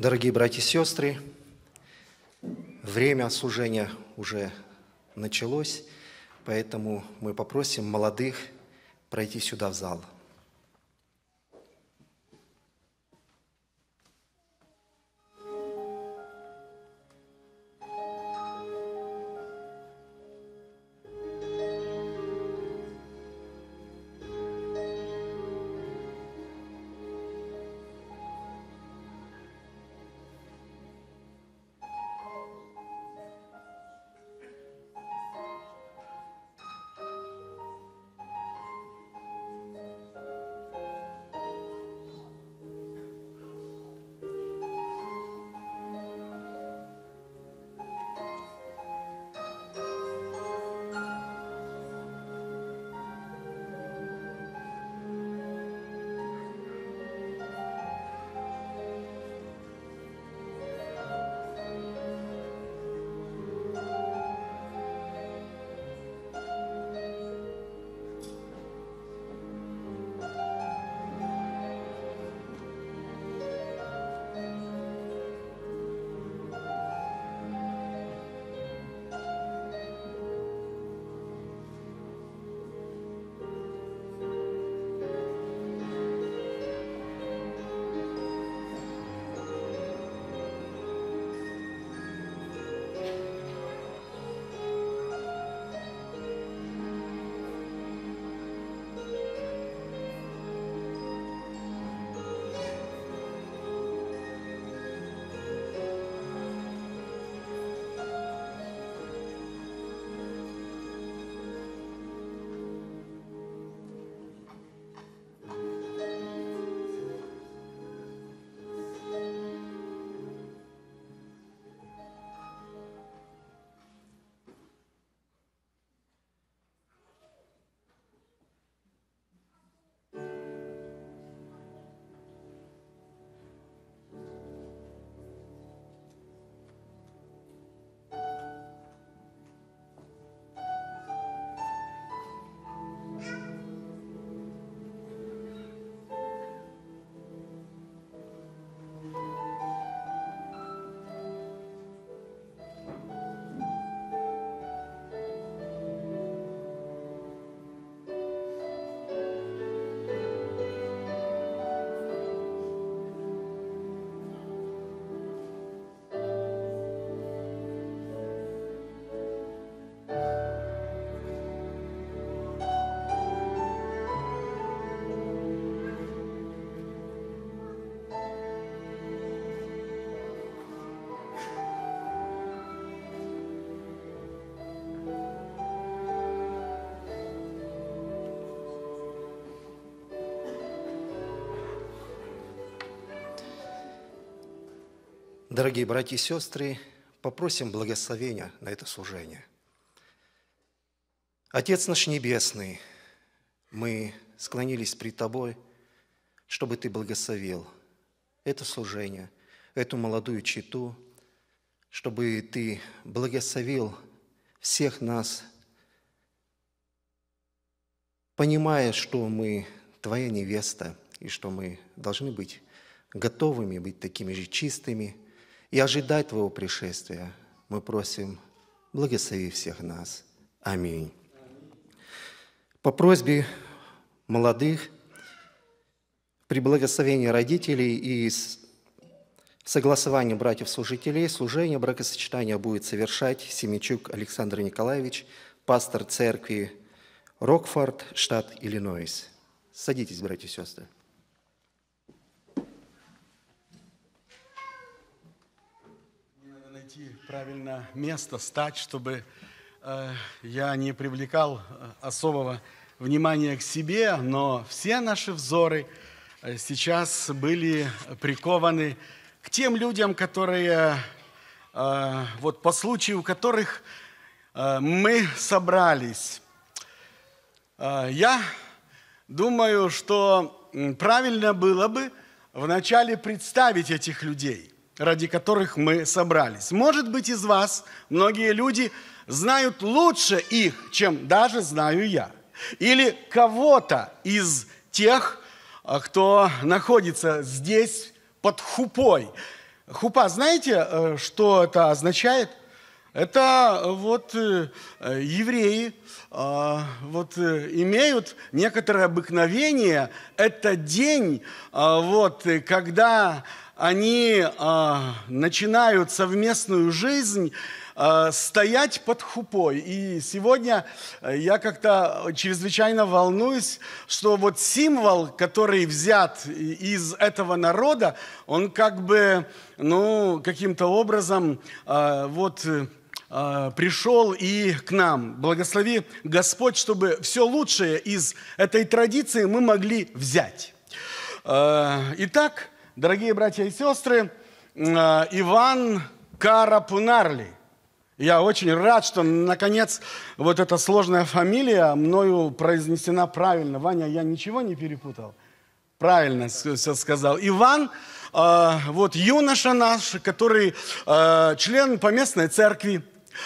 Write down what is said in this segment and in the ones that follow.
Дорогие братья и сестры, время служения уже началось, поэтому мы попросим молодых пройти сюда в зал. Дорогие братья и сестры, попросим благословения на это служение. Отец наш Небесный, мы склонились пред Тобой, чтобы Ты благословил это служение, эту молодую чету, чтобы Ты благословил всех нас, понимая, что мы Твоя невеста, и что мы должны быть готовыми, быть такими же чистыми, и ожидать Твоего пришествия. Мы просим, благослови всех нас. Аминь. По просьбе молодых, при благословении родителей и согласовании братьев-служителей, служение бракосочетания будет совершать Семенчук Александр Николаевич, пастор церкви Рокфорд, штат Иллинойс. Садитесь, братья и сестры. Правильно место стать, чтобы я не привлекал особого внимания к себе, но все наши взоры сейчас были прикованы к тем людям, которые, вот по случаю которых мы собрались. Я думаю, что правильно было бы вначале представить этих людей, ради которых мы собрались. Может быть, из вас многие люди знают лучше их, чем даже знаю я. Или кого-то из тех, кто находится здесь под хупой. Хупа, знаете, что это означает? Это вот евреи имеют некоторое обыкновение. Это день, когда они начинают совместную жизнь стоять под хупой. И сегодня я как-то чрезвычайно волнуюсь, что вот символ, который взят из этого народа, он как бы, каким-то образом пришел и к нам. Благослови Господь, чтобы все лучшее из этой традиции мы могли взять. Итак, дорогие братья и сестры, Иван Карапунарли. Я очень рад, что, наконец, вот эта сложная фамилия мною произнесена правильно. Ваня, я ничего не перепутал? Правильно все сказал. Иван, юноша наш, который член поместной церкви,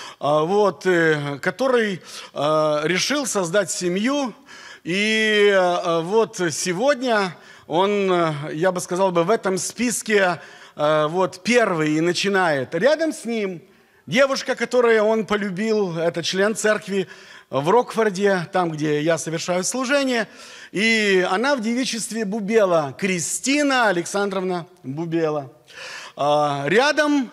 который решил создать семью. И сегодня он, я бы сказал, в этом списке первый и начинает. Рядом с ним девушка, которую он полюбил, это член церкви в Рокфорде, там, где я совершаю служение. И она в девичестве Бубела, Кристина Александровна Бубела. Рядом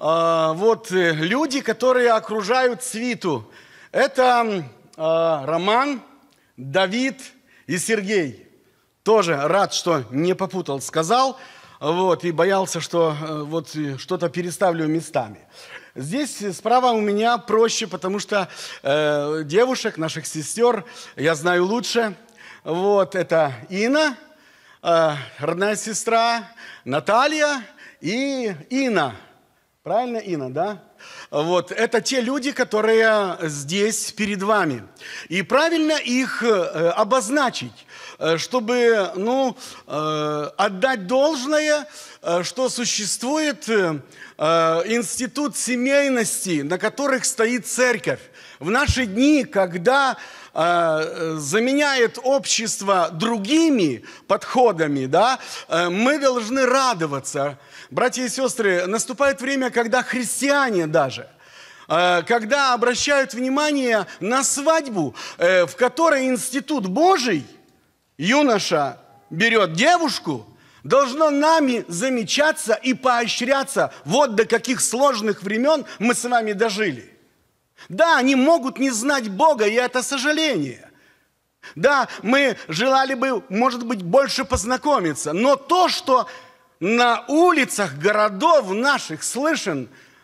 люди, которые окружают свиту. Это Роман, Давид и Сергей. Тоже рад, что не попутал, сказал, и боялся, что что-то переставлю местами. Здесь справа у меня проще, потому что девушек, наших сестер, я знаю лучше. Это Инна, родная сестра, Наталья и Инна. Правильно, Инна, да? Это те люди, которые здесь перед вами. И правильно их обозначить, чтобы отдать должное, что существует институт семейности, на которых стоит церковь. В наши дни, когда заменяет общество другими подходами, мы должны радоваться. Братья и сестры, наступает время, когда христиане даже, когда обращают внимание на свадьбу, в которой институт Божий, юноша берет девушку, должно нами замечаться и поощряться. Вот до каких сложных времен мы с вами дожили. Да, они могут не знать Бога, и это сожаление. Да, мы желали бы, может быть, больше познакомиться. Но то, что на улицах городов наших слышна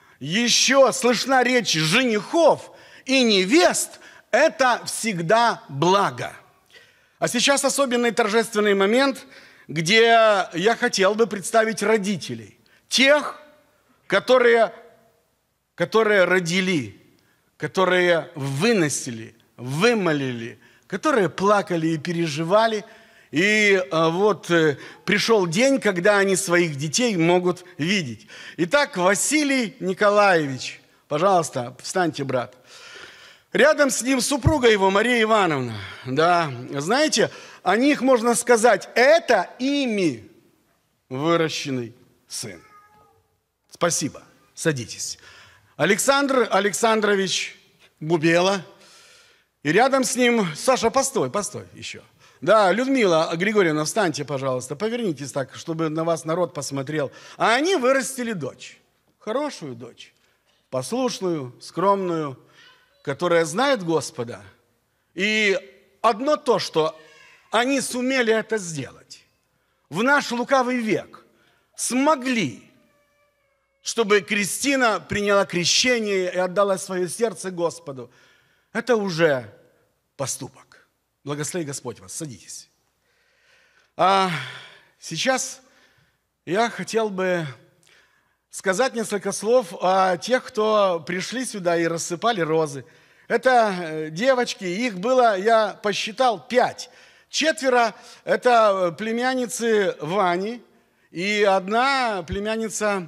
речь женихов и невест, это всегда благо. А сейчас особенный торжественный момент, где я хотел бы представить родителей. Тех, которые родили, которые выносили, вымолили, которые плакали и переживали. И пришел день, когда они своих детей могут видеть. Итак, Василий Николаевич, пожалуйста, встаньте, брат. Рядом с ним супруга его, Мария Ивановна. Да, знаете, о них можно сказать, это ими выращенный сын. Спасибо, садитесь. Александр Александрович Бубела. И рядом с ним, Саша, постой еще. Да, Людмила Григорьевна, встаньте, пожалуйста, повернитесь так, чтобы на вас народ посмотрел. А они вырастили дочь, хорошую дочь, послушную, скромную, которая знает Господа. И одно то, что они сумели это сделать, в наш лукавый век смогли, чтобы Кристина приняла крещение и отдала свое сердце Господу. Это уже поступок. Благослови Господь вас. Садитесь. А сейчас я хотел бы сказать несколько слов о тех, кто пришли сюда и рассыпали розы. Это девочки, их было, я посчитал, 5. 4 – это племянницы Вани, и 1 племянница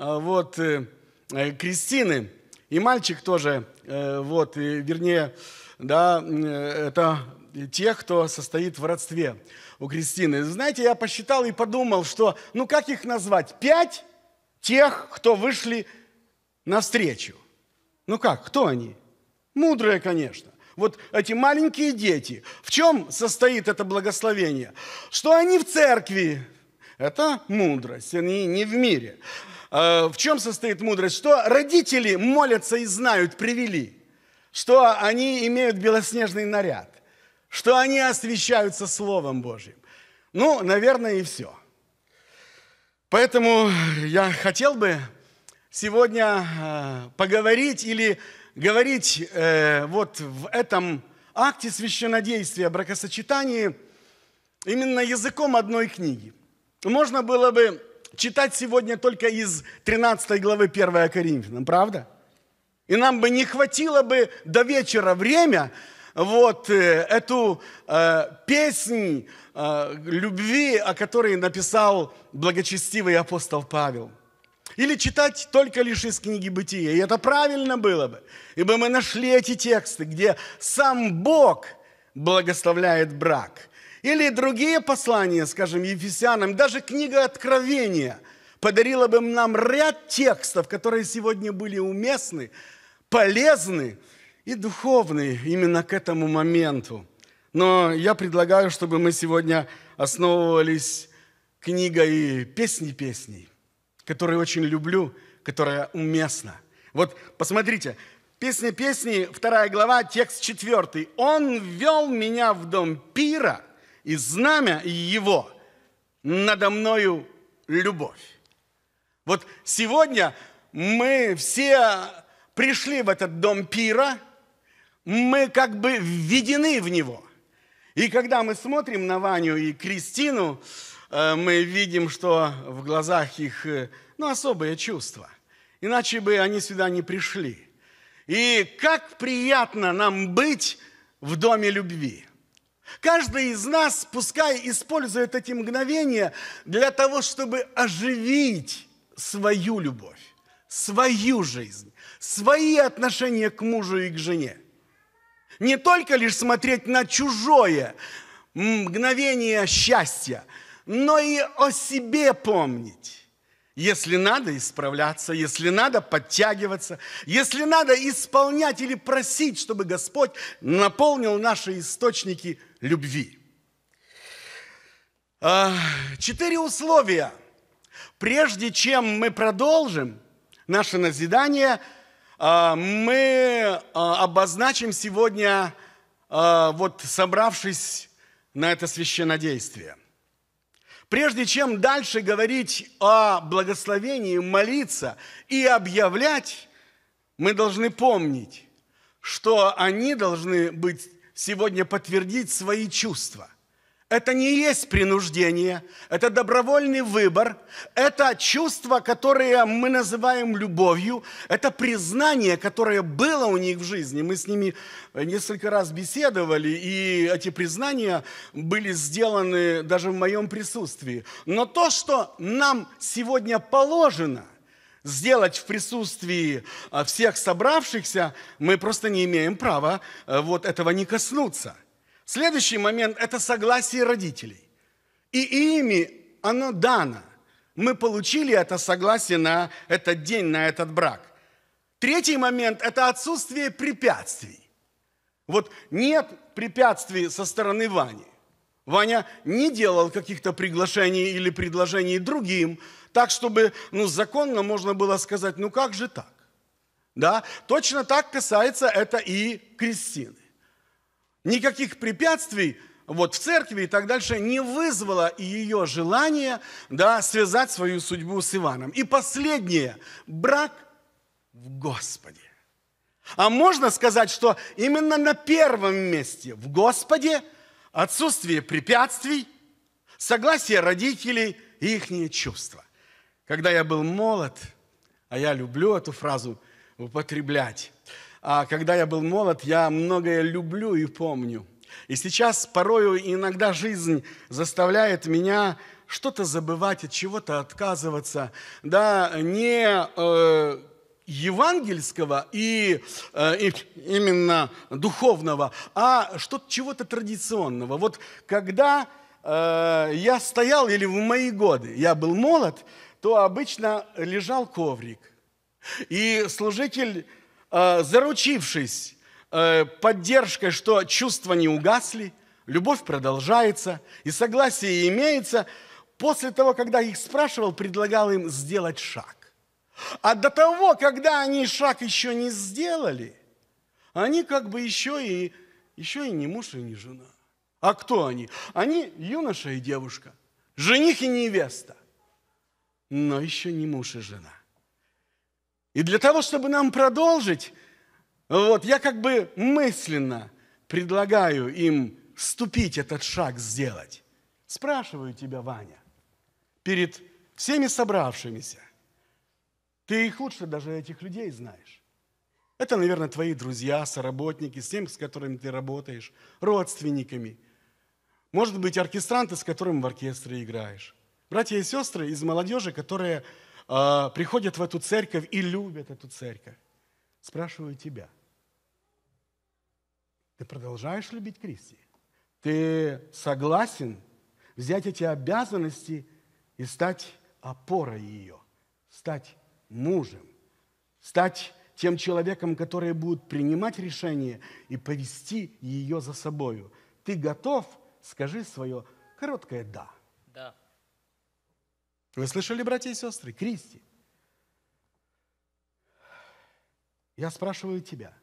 Кристины. И мальчик тоже, это тех, кто состоит в родстве у Кристины. Знаете, я посчитал и подумал, что, как их назвать? 5 тех, кто вышли навстречу. Ну как, кто они? Мудрые, конечно. Вот эти маленькие дети. В чем состоит это благословение? Что они в церкви. Это мудрость, они не в мире. В чем состоит мудрость? Что родители молятся и знают, привели. Что они имеют белоснежный наряд. Что они освящаются Словом Божьим. Ну, наверное, и все. Поэтому я хотел бы сегодня поговорить или говорить вот в этом акте священнодействия, бракосочетании именно языком одной книги. Можно было бы читать сегодня только из 13 главы 1 Коринфянам, правда? И нам бы не хватило бы до вечера время вот эту песнь любви, о которой написал благочестивый апостол Павел. Или читать только лишь из книги Бытия. И это правильно было бы. Ибо мы нашли эти тексты, где сам Бог благословляет брак. Или другие послания, скажем, Ефесянам, даже книга Откровения подарила бы нам ряд текстов, которые сегодня были уместны, полезны и духовны именно к этому моменту. Но я предлагаю, чтобы мы сегодня основывались книгой песней, которую очень люблю, которая уместна. Вот посмотрите, «Песня песней», 2 глава, текст 4. «Он ввел меня в дом пира, и знамя его надо мною любовь». Вот сегодня мы все пришли в этот дом пира, мы как бы введены в него. И когда мы смотрим на Ваню и Кристину, мы видим, что в глазах их особые чувства. Иначе бы они сюда не пришли. И как приятно нам быть в доме любви. Каждый из нас, пускай использует эти мгновения для того, чтобы оживить свою любовь, свою жизнь, свои отношения к мужу и к жене. Не только лишь смотреть на чужое мгновение счастья, но и о себе помнить. Если надо исправляться, если надо подтягиваться, если надо исполнять или просить, чтобы Господь наполнил наши источники любви. 4 условия. Прежде чем мы продолжим наше назидание, мы обозначим сегодня, вот собравшись на это священнодействие. Прежде чем дальше говорить о благословении, молиться и объявлять, мы должны помнить, что они должны быть сегодня подтвердить свои чувства. Это не есть принуждение, это добровольный выбор, это чувство, которое мы называем любовью, это признание, которое было у них в жизни. Мы с ними несколько раз беседовали, и эти признания были сделаны даже в моем присутствии. Но то, что нам сегодня положено сделать в присутствии всех собравшихся, мы просто не имеем права вот этого не коснуться. Следующий момент – это согласие родителей. И ими оно дано. Мы получили это согласие на этот день, на этот брак. Третий момент – это отсутствие препятствий. Вот нет препятствий со стороны Вани. Ваня не делал каких-то приглашений или предложений другим, так, чтобы законно можно было сказать, как же так? Да? Точно так касается это и Кристины. Никаких препятствий в церкви и так дальше не вызвало ее желание связать свою судьбу с Иваном. И последнее – брак в Господе. А можно сказать, что именно на первом месте в Господе отсутствие препятствий, согласие родителей и их чувства. Когда я был молод, а я люблю эту фразу употреблять, а когда я был молод, я многое люблю и помню. И сейчас порою иногда жизнь заставляет меня что-то забывать, от чего-то отказываться. Не евангельского и именно духовного, а чего-то традиционного. Вот когда я стоял, или в мои годы, я был молод, то обычно лежал коврик. И служитель, заручившись поддержкой, что чувства не угасли, любовь продолжается, и согласие имеется, после того, когда их спрашивал, предлагал им сделать шаг. А до того, когда они шаг еще не сделали, они как бы еще и не муж, и не жена. А кто они? Они юноша и девушка, жених и невеста, но еще не муж и жена. И для того, чтобы нам продолжить, вот я как бы мысленно предлагаю им вступить этот шаг, сделать. Спрашиваю тебя, Ваня, перед всеми собравшимися, ты их лучше даже этих людей знаешь. Это, наверное, твои друзья, соработники, с теми, с которыми ты работаешь, родственниками. Может быть, оркестранты, с которыми в оркестре играешь. Братья и сестры из молодежи, которые приходят в эту церковь и любят эту церковь. Спрашиваю тебя. Ты продолжаешь любить Кристи? Ты согласен взять эти обязанности и стать опорой ее, стать мужем, стать тем человеком, который будет принимать решения и повести ее за собою? Ты готов? Скажи свое короткое «да». Да. Вы слышали, братья и сестры? Кристи, я спрашиваю тебя.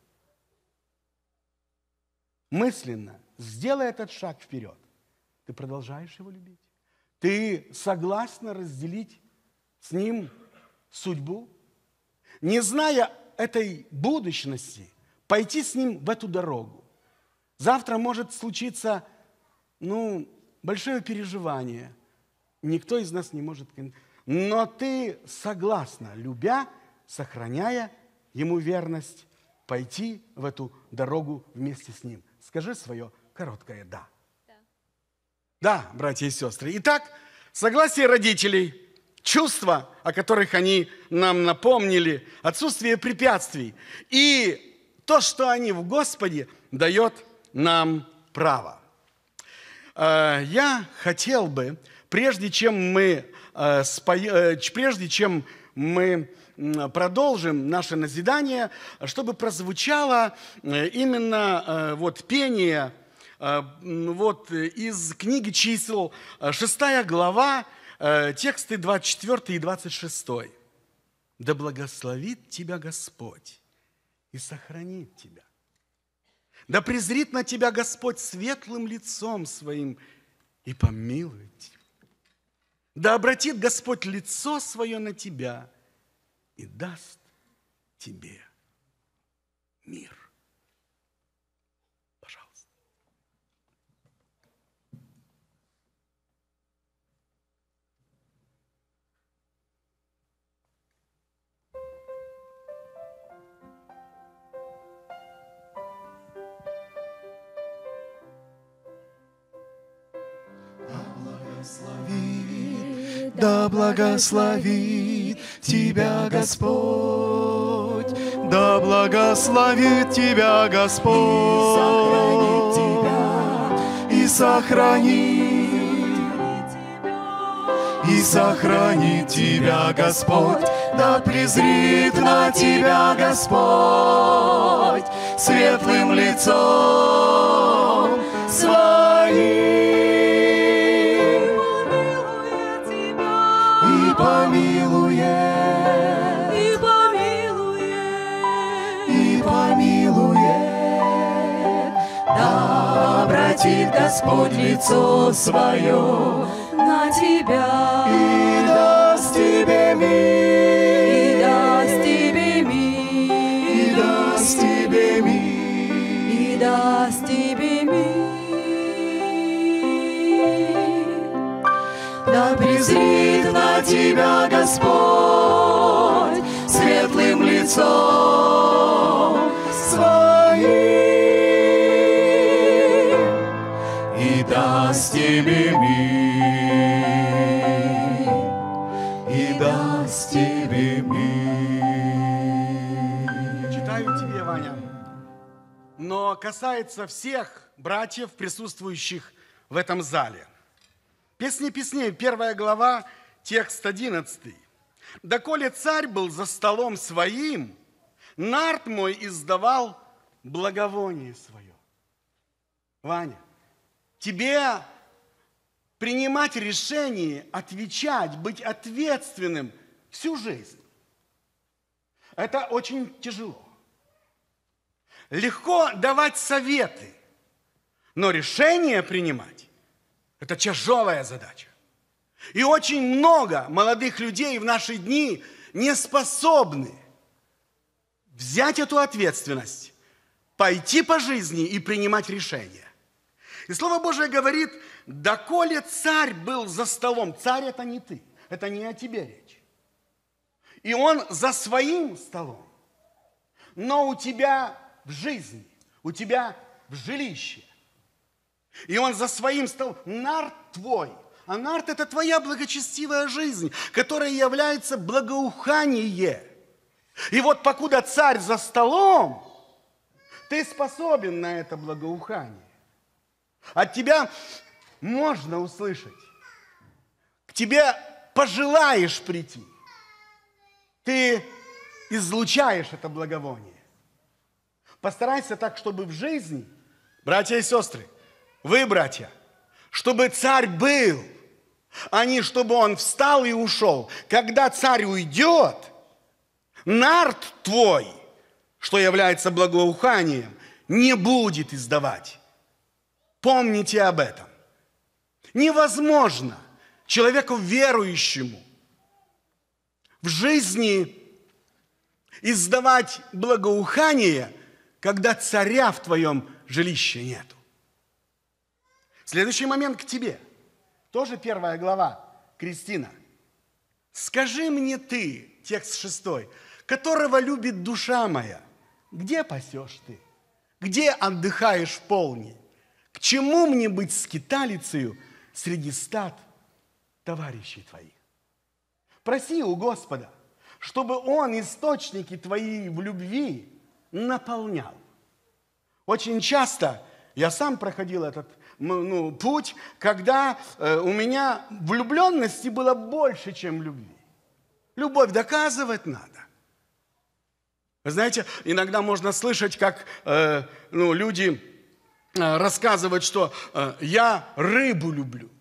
Мысленно сделай этот шаг вперед. Ты продолжаешь его любить? Ты согласна разделить с ним судьбу? Не зная этой будущности, пойти с ним в эту дорогу. Завтра может случиться, большое переживание. Никто из нас не может... Но ты согласна, любя, сохраняя ему верность, пойти в эту дорогу вместе с ним. Скажи свое короткое «да». Да. Да, братья и сестры. Итак, согласие родителей, чувства, о которых они нам напомнили, отсутствие препятствий и то, что они в Господе, дает нам право. Я хотел бы, прежде чем мы продолжим наше назидание, чтобы прозвучало именно пение из книги чисел, 6 глава, тексты 24 и 26. «Да благословит тебя Господь и сохранит тебя. Да презрит на тебя Господь светлым лицом своим и помилует тебя. Да обратит Господь лицо свое на тебя и даст тебе мир». Пожалуйста. Да благословит тебя Господь, да благословит тебя Господь, и сохранит тебя Господь, да презрит на тебя Господь светлым лицом своим. Да обратит Господь лицо свое на тебя и даст тебе мир, и даст тебе мир, и даст тебе мир, и даст тебе мир. Да презрит на тебя Господь светлым лицом своим и даст тебе мир, и даст тебе мир. Читаю тебе, Ваня. Но касается всех братьев, присутствующих в этом зале. Песни песней, 1 глава, текст 11. Доколе царь был за столом своим, нард мой издавал благовоние свое. Ваня, тебе принимать решение, отвечать, быть ответственным всю жизнь. Это очень тяжело. Легко давать советы, но решение принимать – это тяжелая задача. И очень много молодых людей в наши дни не способны взять эту ответственность, пойти по жизни и принимать решения. И Слово Божие говорит, доколе царь был за столом, царь это не ты, это не о тебе речь. И он за своим столом, но у тебя в жизни, у тебя в жилище. И он за своим столом, нард твой, а нард это твоя благочестивая жизнь, которая является благоухание. И вот покуда царь за столом, ты способен на это благоухание. От тебя можно услышать, к тебе пожелаешь прийти. Ты излучаешь это благовоние. Постарайся так, чтобы в жизни, братья и сестры, вы, братья, чтобы царь был, а не чтобы он встал и ушел. Когда царь уйдет, нард твой, что является благоуханием, не будет издавать. Помните об этом. Невозможно человеку верующему в жизни издавать благоухание, когда царя в твоем жилище нету. Следующий момент к тебе. Тоже 1 глава, Кристина. Скажи мне ты, текст 6, которого любит душа моя, где пасешь ты? Где отдыхаешь в полне? К чему мне быть скиталицею среди стад товарищей твоих? Проси у Господа, чтобы Он источники твои в любви наполнял. Очень часто я сам проходил этот путь, когда у меня влюбленности было больше, чем любви. Любовь доказывать надо. Вы знаете, иногда можно слышать, как люди рассказывают, что я рыбу люблю.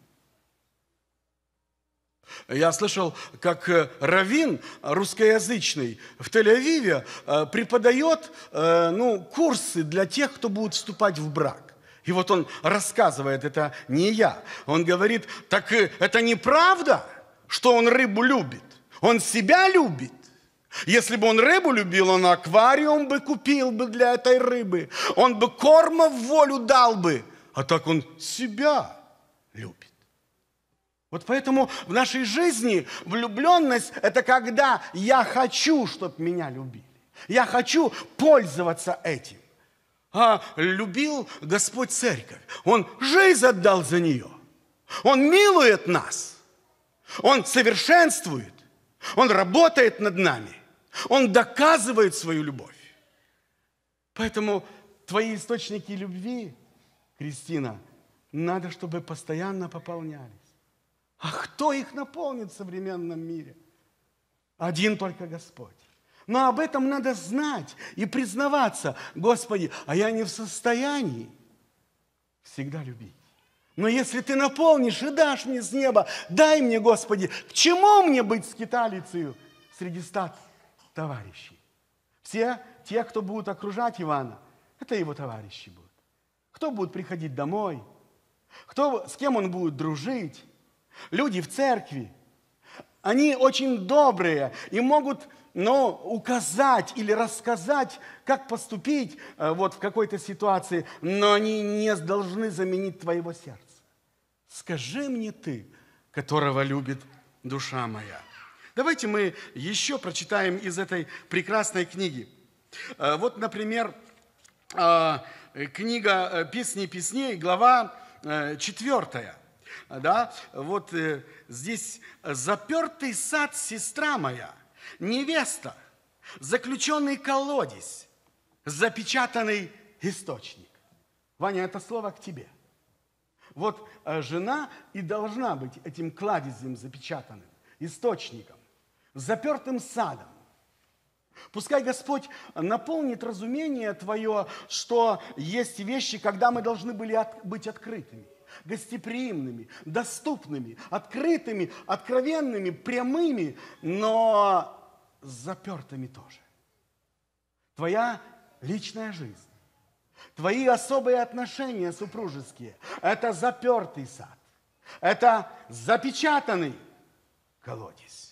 Я слышал, как раввин русскоязычный в Тель-Авиве преподает курсы для тех, кто будет вступать в брак. И вот он рассказывает, это не я. Он говорит, так это неправда, что он рыбу любит. Он себя любит. Если бы он рыбу любил, он аквариум бы купил бы для этой рыбы. Он бы корма в волю дал бы. А так он себя любит. Вот поэтому в нашей жизни влюбленность – это когда я хочу, чтобы меня любили. Я хочу пользоваться этим. А любил Господь церковь. Он жизнь отдал за нее. Он милует нас. Он совершенствует. Он работает над нами. Он доказывает свою любовь. Поэтому твои источники любви, Кристина, надо, чтобы постоянно пополнялись. А кто их наполнит в современном мире? Один только Господь. Но об этом надо знать и признаваться. Господи, а я не в состоянии всегда любить. Но если ты наполнишь и дашь мне с неба, дай мне, Господи, к чему мне быть скиталицею среди стад товарищей? Все те, кто будут окружать Ивана, это его товарищи будут. Кто будет приходить домой? С кем он будет дружить? Люди в церкви, они очень добрые и могут указать или рассказать, как поступить в какой-то ситуации, но они не должны заменить твоего сердца. Скажи мне ты, которого любит душа моя. Давайте мы еще прочитаем из этой прекрасной книги. Вот, например, книга «Песни песней», глава 4. Да, вот здесь запертый сад, сестра моя, невеста, заключенный колодец, запечатанный источник. Ваня, это слово к тебе. Вот жена и должна быть этим кладезем запечатанным, источником. запертым садом. Пускай Господь наполнит разумение твое, что есть вещи, когда мы должны были быть открытыми, гостеприимными, доступными, открытыми, откровенными, прямыми, но запертыми тоже. Твоя личная жизнь, твои особые отношения супружеские – это запертый сад, это запечатанный колодец.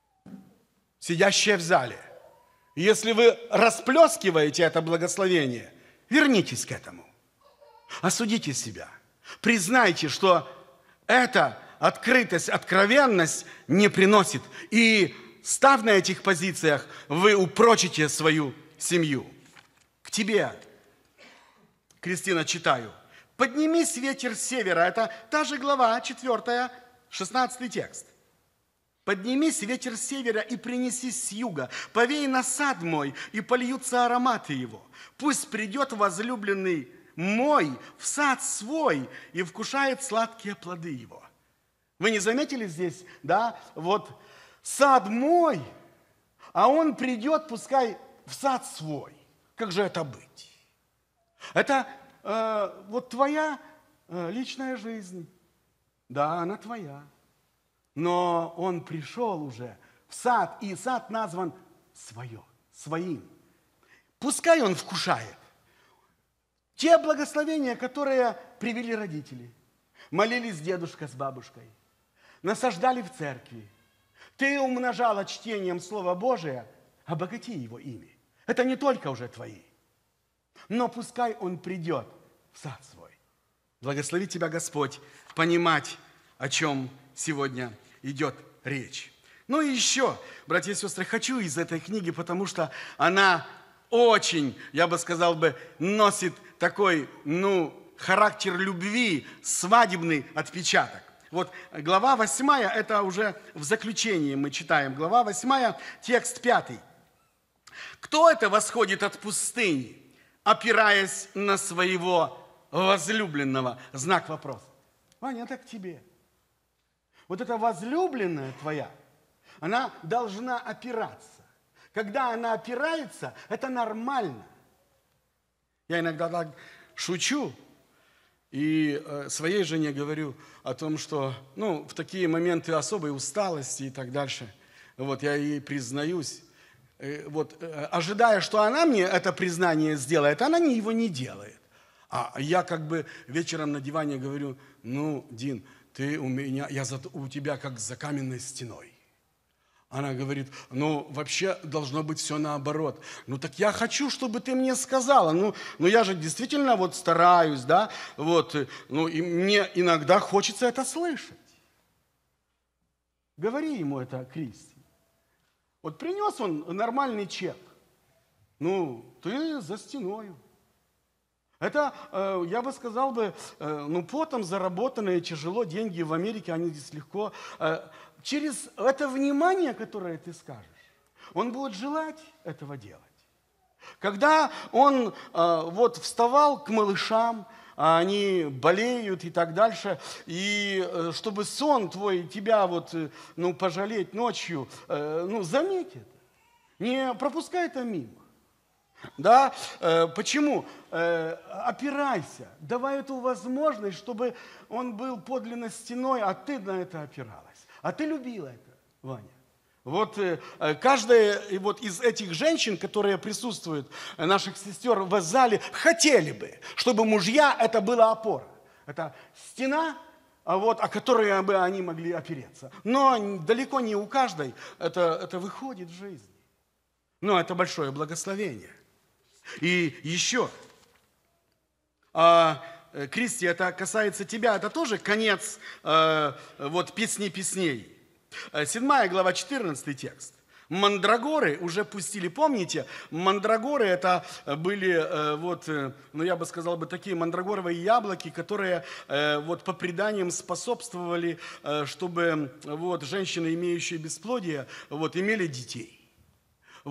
Сидящие в зале, если вы расплескиваете это благословение, вернитесь к этому, осудите себя, признайте, что эта открытость, откровенность не приносит, и став на этих позициях, вы упрочите свою семью. К тебе, Кристина, читаю. «Поднимись, ветер с севера». Это та же глава, 4, 16 текст. «Поднимись, ветер с севера, и принесись с юга. Повей на сад мой, и польются ароматы его. Пусть придет возлюбленный мой в сад свой, и вкушает сладкие плоды его». Вы не заметили здесь, да? Вот сад мой, а он придет, пускай, в сад свой. Как же это быть? Это вот твоя личная жизнь. Да, она твоя. Но он пришел уже в сад, и сад назван своим. Пускай он вкушает те благословения, которые привели родители. Молились дедушка с бабушкой, насаждали в церкви. Ты умножала чтением Слова Божия, обогати его ими. Это не только уже твои. Но пускай он придет в сад свой. Благослови тебя Господь понимать, о чем сегодня идет речь. Ну и еще, братья и сестры, хочу из этой книги, потому что она очень, я бы сказал бы, носит такой, характер любви, свадебный отпечаток. Вот глава 8, это уже в заключении мы читаем. Глава 8, текст 5. «Кто это восходит от пустыни, опираясь на своего возлюбленного?» Знак вопроса. Ваня, это к тебе. Вот эта возлюбленная твоя, она должна опираться. Когда она опирается, это нормально. Я иногда так шучу и своей жене говорю о том, что в такие моменты особой усталости и так дальше, вот я ей признаюсь, ожидая, что она мне это признание сделает, она его не делает. А я как бы вечером на диване говорю: Дин, ты у тебя как за каменной стеной. Она говорит: вообще должно быть все наоборот. Так я хочу, чтобы ты мне сказала. Я же действительно стараюсь, да, и мне иногда хочется это слышать. Говори ему это, Кристи. Принес он нормальный чек. Ты за стеною. Это, я бы сказал потом заработанные тяжело деньги в Америке, они здесь легко. Через это внимание, которое ты скажешь, он будет желать этого делать. Когда он вставал к малышам, они болеют и так дальше, и чтобы сон твой тебя пожалеть ночью, заметь это, не пропускай это мимо. Да? Почему? Опирайся, давай эту возможность, чтобы он был подлинно стеной, а ты на это опиралась. А ты любила это, Ваня. Каждая из этих женщин, которые присутствуют, наших сестер в зале, хотели бы, чтобы мужья это была опора. Это стена, о которой бы они могли опереться. Но далеко не у каждой это выходит в жизни. Но это большое благословение. И еще, Кристи, это касается тебя, это тоже конец песни песней. 7 глава, 14 текст. Мандрагоры уже пустили, помните? Мандрагоры это были, я бы сказал, такие мандрагоровые яблоки, которые по преданиям способствовали, чтобы женщины, имеющие бесплодие, имели детей.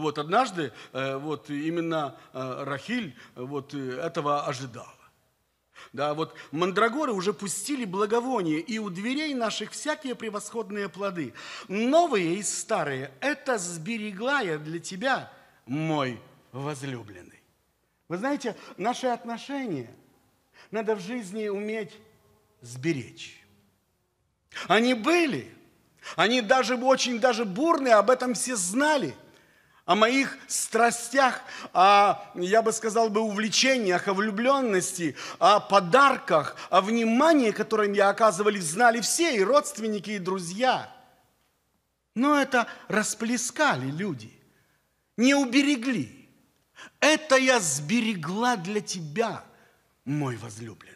Однажды именно Рахиль этого ожидала. Да, вот мандрагоры уже пустили благовоние, и у дверей наших всякие превосходные плоды. Новые и старые, это сберегла я для тебя, мой возлюбленный. Вы знаете, наши отношения надо в жизни уметь сберечь. Они были, они даже очень бурные, об этом все знали. О моих страстях, я бы сказал, увлечениях, о влюбленности, о подарках, о внимании, которым я оказывали, знали все, и родственники, и друзья. Но это расплескали люди, не уберегли. Это я сберегла для тебя, мой возлюбленный.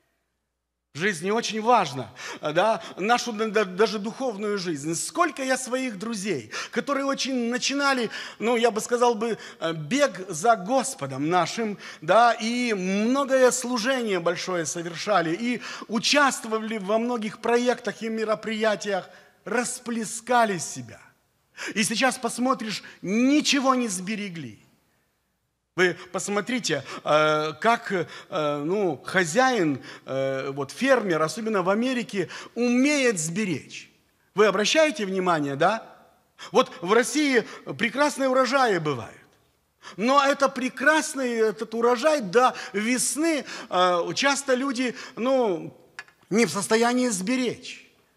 В жизни очень важно, да, нашу даже духовную жизнь. Сколько я своих друзей, которые очень начинали, я бы сказал бег за Господом нашим, да, и многое служение большое совершали, и участвовали во многих проектах и мероприятиях, расплескали себя. И сейчас посмотришь, ничего не сберегли. Вы посмотрите, как хозяин, фермер, особенно в Америке, умеет сберечь. Вы обращаете внимание, да? Вот в России прекрасные урожаи бывают. Но это прекрасный этот урожай до весны часто люди не в состоянии сберечь.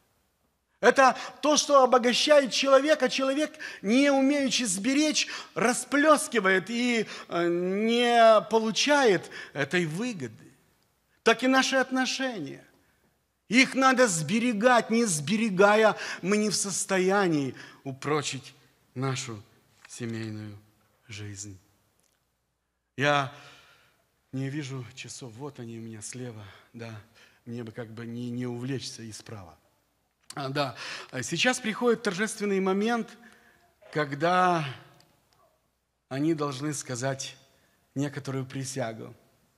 Это то, что обогащает человека. Человек, не умеющий сберечь, расплескивает и не получает этой выгоды. Так и наши отношения. Их надо сберегать. Не сберегая, мы не в состоянии упрочить нашу семейную жизнь. Я не вижу часов. Вот они у меня слева. Да, мне бы не увлечься и справа. Да, сейчас приходит торжественный момент, когда они должны сказать некоторую присягу.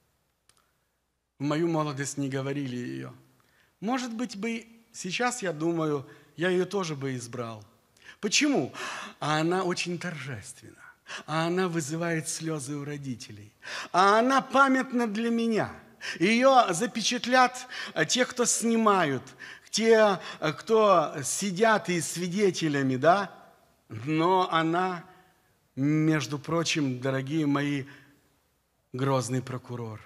В мою молодость не говорили ее. Может быть, сейчас, я думаю, я ее тоже бы избрал. Почему? А она очень торжественна. А она вызывает слезы у родителей. А она памятна для меня. Ее запечатлят те, кто снимают, те, кто сидят и свидетелями, да? Но она, между прочим, дорогие мои, грозный прокурор.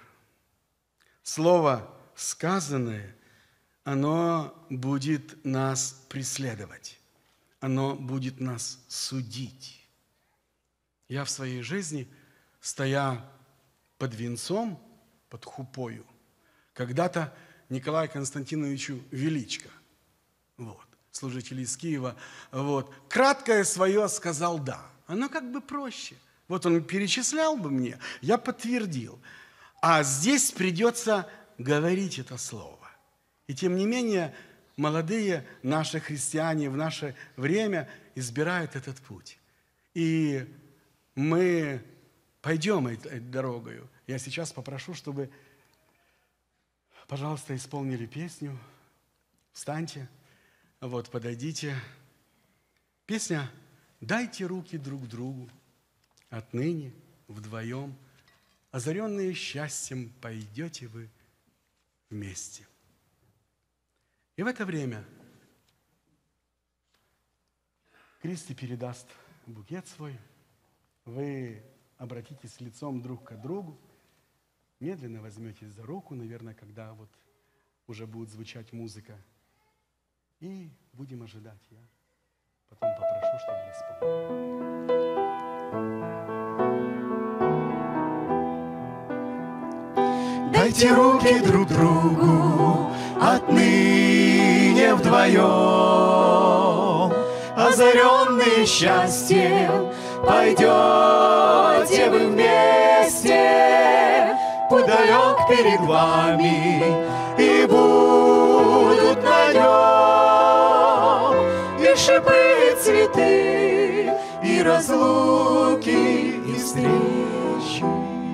Слово сказанное, оно будет нас преследовать. Оно будет нас судить. Я в своей жизни, стоя под венцом, под хупою, когда-то Николаю Константиновичу Величко, служитель из Киева, краткое свое сказал «да». Оно проще. Он перечислял бы мне, я подтвердил. А здесь придется говорить это слово. И тем не менее, молодые наши христиане в наше время избирают этот путь. И мы пойдем этой дорогою. Я сейчас попрошу, чтобы, пожалуйста, исполнили песню. Встаньте, подойдите. Песня «Дайте руки друг другу, отныне вдвоем, озаренные счастьем пойдете вы вместе». И в это время Кристи передаст букет свой. Вы обратитесь лицом друг к другу, медленно возьметесь за руку, наверное, когда уже будет звучать музыка. И будем ожидать. Я потом попрошу, чтобы вы исполнили. Дайте руки друг другу, отныне вдвоем, озаренные счастьем, пойдете вы вместе. Путь далек перед вами, и будут на нем и шипы, и цветы, и разлуки, и встречи.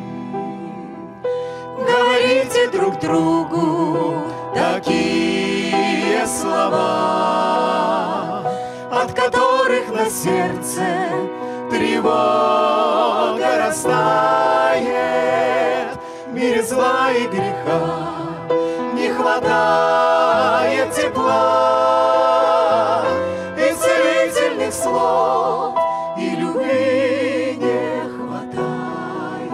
Говорите друг другу такие слова, от которых на сердце тревога растает в мире зла и греха. хватает тепла и целительных слов, и любви не хватает.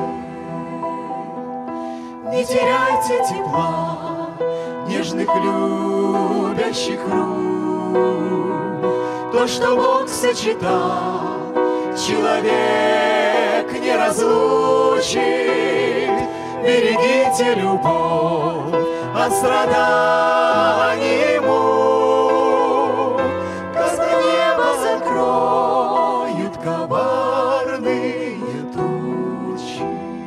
Не теряйте тепла нежных любящих рук. То, что Бог сочетал, человек не разлучит. Берегите любовь от страданий мук. Когда небо закроют коварные тучи.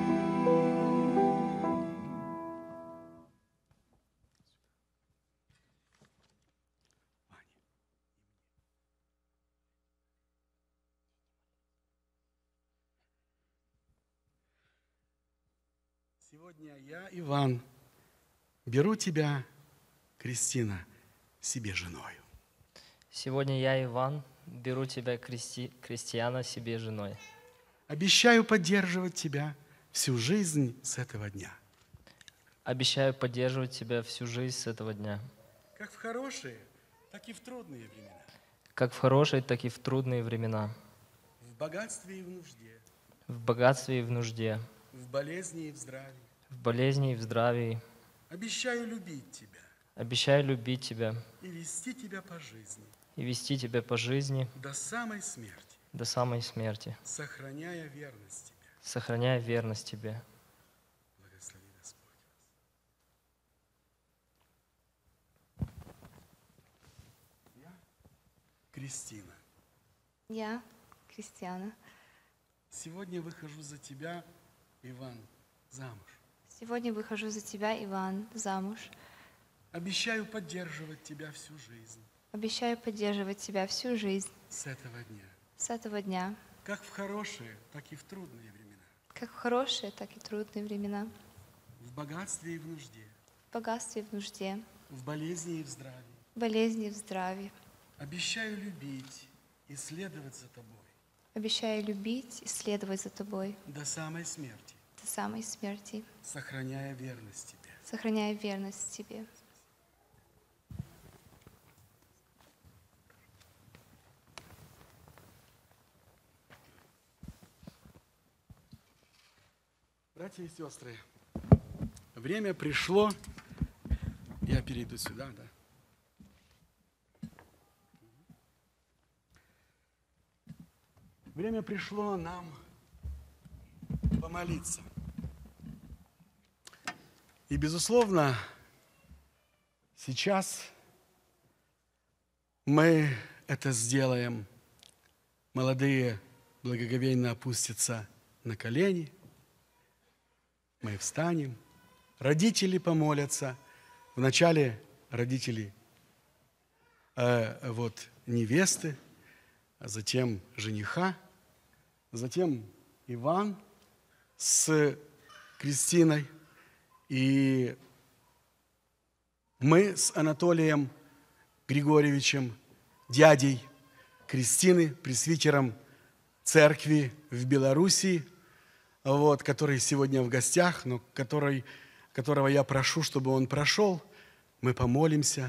Сегодня я, Иван, беру тебя, Кристина, себе женою. Сегодня я, Иван, беру тебя, Кристиана, себе женой. Обещаю поддерживать тебя всю жизнь с этого дня. Обещаю поддерживать тебя всю жизнь с этого дня. Как в хорошие, так и в трудные времена. Как в хорошие, так и в трудные времена. В богатстве и в нужде. В богатстве и в нужде. В болезни и в здравии. В болезни и в здравии. Обещаю любить тебя. Обещаю любить тебя И вести тебя по жизни. и вести тебя по жизни До самой смерти. до самой смерти, Сохраняя верность тебе. сохраняя верность тебе. Благослови Господь вас. Я, Кристина, Я, Кристиана, сегодня выхожу за тебя, Иван, замуж. сегодня выхожу за тебя, Иван, замуж. Обещаю поддерживать тебя всю жизнь Обещаю поддерживать тебя всю жизнь с этого дня. с этого дня, Как в хорошие, так и в трудные времена. как в хорошие, так и трудные времена, В богатстве и в нужде. в богатстве и в нужде, В болезни и в здравии. в болезни и в здравии. Обещаю любить и следовать за тобой Обещаю любить и следовать за тобой до самой смерти, до самой смерти, сохраняя верность тебе. сохраняя верность тебе. Братья и сестры, время пришло. Я перейду сюда, да. Время пришло нам помолиться. И, безусловно, сейчас мы это сделаем. Молодые благоговейно опустятся на колени. Мы встанем. Родители помолятся. Вначале родители невесты, а затем жениха, затем Иван с Кристиной. И мы с Анатолием Григорьевичем, дядей Кристины, пресвитером церкви в Белоруссии, который сегодня в гостях, но которого я прошу, чтобы он прошел. Мы помолимся.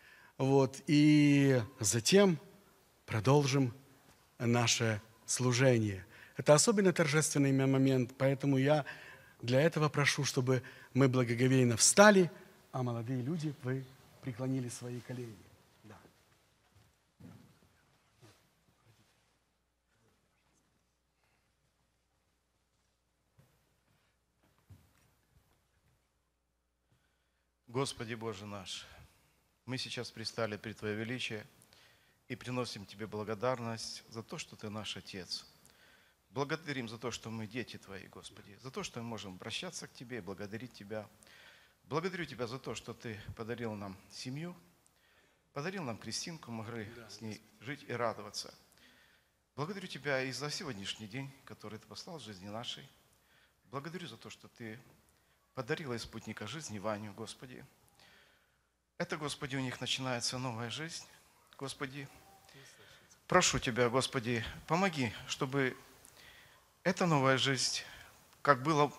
И затем продолжим наше служение. Это особенно торжественный момент, поэтому я для этого прошу, чтобы мы благоговейно встали, а молодые люди, вы преклонили свои колени. Да. Господи Боже наш, мы сейчас пристали пред Твое величие и приносим Тебе благодарность за то, что Ты наш Отец. Благодарим за то, что мы дети Твои, Господи, за то, что мы можем обращаться к Тебе и благодарить Тебя. Благодарю Тебя за то, что Ты подарил нам семью, подарил нам Кристинку, могли с ней жить и радоваться. Благодарю Тебя и за сегодняшний день, который Ты послал в жизни нашей. Благодарю за то, что Ты подарила из спутника жизни Ваню, Господи. Это, Господи, у них начинается новая жизнь. Господи, прошу Тебя, Господи, помоги, чтобы эта новая жизнь, как было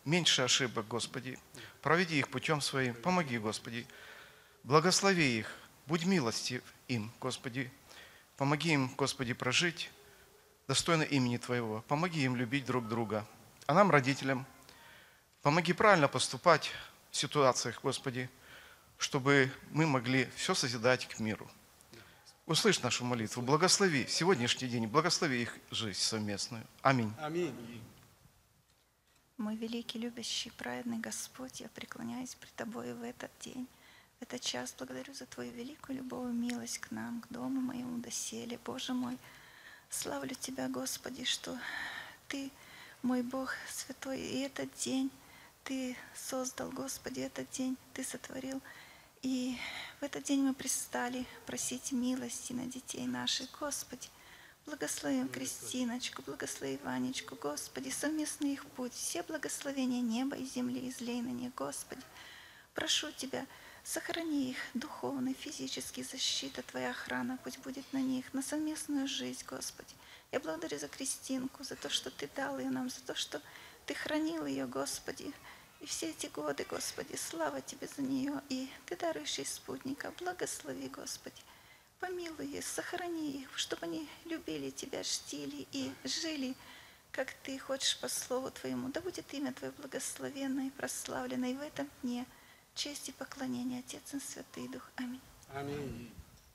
меньше ошибок, Господи. Проведи их путем Своим. Помоги, Господи. Благослови их. Будь милостив им, Господи. Помоги им, Господи, прожить достойно имени Твоего. Помоги им любить друг друга. А нам, родителям, помоги правильно поступать в ситуациях, Господи, чтобы мы могли все созидать к миру. Услышь нашу молитву. Благослови сегодняшний день. Благослови их жизнь совместную. Аминь. Аминь. Мой великий, любящий, праведный Господь, я преклоняюсь пред Тобой в этот день, в этот час. Благодарю за Твою великую любовь и милость к нам, к дому моему доселе. Боже мой, славлю Тебя, Господи, что Ты, мой Бог святой, и этот день Ты создал, Господи, этот день Ты сотворил. И в этот день мы пристали просить милости на детей наших, Господи. Благослови Кристиночку, благослови Ванечку, Господи, совместный их путь, все благословения неба и земли излей на них, Господи. Прошу Тебя, сохрани их духовно, физически, защита Твоя охрана, пусть будет на них, на совместную жизнь, Господи. Я благодарю за Кристинку, за то, что Ты дал ее нам, за то, что Ты хранил ее, Господи. И все эти годы, Господи, слава Тебе за нее, и Ты даруешь ей спутника, благослови, Господи. Помилуй их, сохрани их, чтобы они любили Тебя, чтили и жили, как Ты хочешь по Слову Твоему. Да будет имя Твое благословенно и прославлено и в этом дне. Честь и поклонение, Отец и Святый Дух. Аминь. Аминь.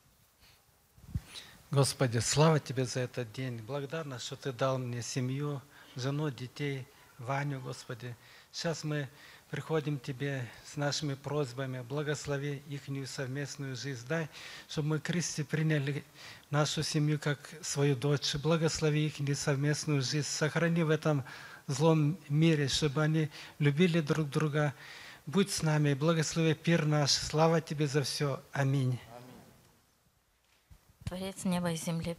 Господи, слава Тебе за этот день. Благодарна, что Ты дал мне семью, жену, детей, Ваню, Господи. Сейчас мы приходим к Тебе с нашими просьбами. Благослови их совместную жизнь. Дай, чтобы мы, Христе, приняли нашу семью как свою дочь. Благослови их совместную жизнь. Сохрани в этом злом мире, чтобы они любили друг друга. Будь с нами, благослови пир наш. Слава Тебе за все. Аминь. Творец неба и земли.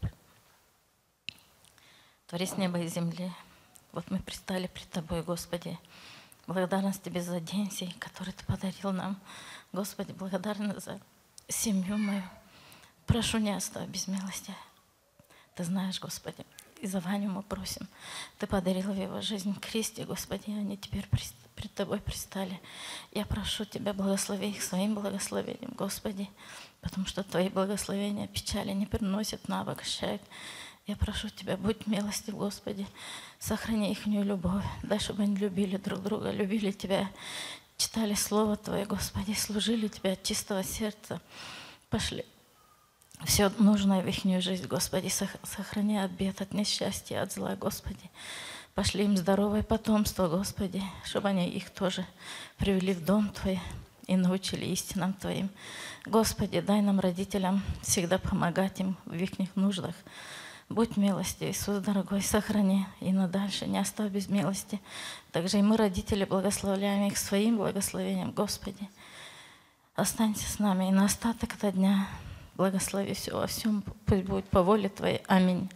Творец неба и земли. Вот мы пристали пред Тобой, Господи. Благодарность Тебе за день сей, который Ты подарил нам. Господи, благодарна за семью мою. Прошу, не оставь без милости. Ты знаешь, Господи, и за Ваню мы просим. Ты подарил в его жизнь Христе, Господи, и они теперь пред Тобой пристали. Я прошу Тебя, благослови их своим благословением, Господи, потому что Твои благословения печали не приносят, но обогащают. Я прошу Тебя, будь милостив, Господи, сохрани ихнюю любовь, дай, чтобы они любили друг друга, любили Тебя, читали Слово Твое, Господи, служили Тебе от чистого сердца, пошли все нужное в ихнюю жизнь, Господи, сохрани от бед, от несчастья, от зла, Господи. Пошли им здоровое потомство, Господи, чтобы они их тоже привели в дом Твой и научили истинам Твоим. Господи, дай нам, родителям, всегда помогать им в их нуждах. Будь милостив, Иисус, дорогой, сохрани и надальше, не оставь без милости. Также и мы, родители, благословляем их своим благословением, Господи. Останься с нами и на остаток этого дня. Благослови все во всем, пусть будет по воле Твоей. Аминь.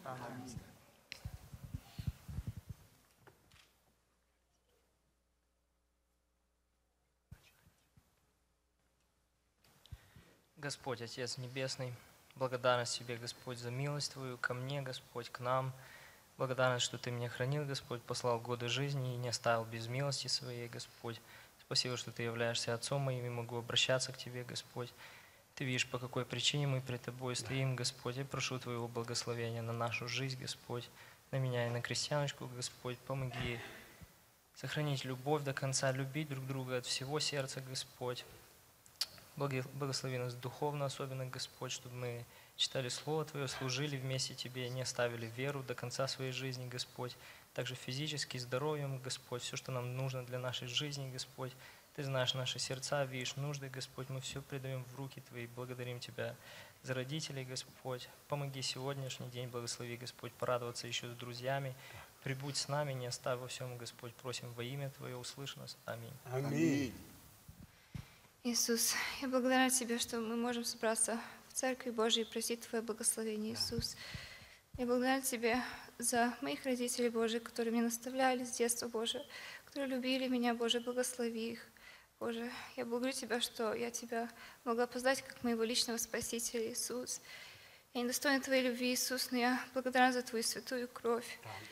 Господь, Отец Небесный, благодарность Тебе, Господь, за милость Твою ко мне, Господь, к нам. Благодарность, что Ты меня хранил, Господь, послал годы жизни и не оставил без милости Своей, Господь. Спасибо, что Ты являешься Отцом моим и могу обращаться к Тебе, Господь. Ты видишь, по какой причине мы пред Тобой стоим, Господь. Я прошу Твоего благословения на нашу жизнь, Господь, на меня и на Кристианочку, Господь. Помоги сохранить любовь до конца, любить друг друга от всего сердца, Господь. Благослови нас духовно, особенно, Господь, чтобы мы читали Слово Твое, служили вместе Тебе, не оставили веру до конца своей жизни, Господь. Также физически, здоровьем, Господь, все, что нам нужно для нашей жизни, Господь. Ты знаешь наши сердца, видишь нужды, Господь. Мы все предаем в руки Твои, благодарим Тебя за родителей, Господь. Помоги сегодняшний день, благослови, Господь, порадоваться еще с друзьями. Прибудь с нами, не оставь во всем, Господь. Просим во имя Твое, услышь нас. Аминь. Аминь. Иисус, я благодарна Тебе, что мы можем собраться в Церкви Божией и просить Твое благословение, Иисус. Я благодарна Тебе за моих родителей, Божий, которые меня наставляли с детства, Боже, которые любили меня, Боже, благослови их. Боже, я благодарю Тебя, что я Тебя могла познать как моего личного Спасителя, Иисус. Я недостойна Твоей любви, Иисус, но я благодарна за Твою святую кровь.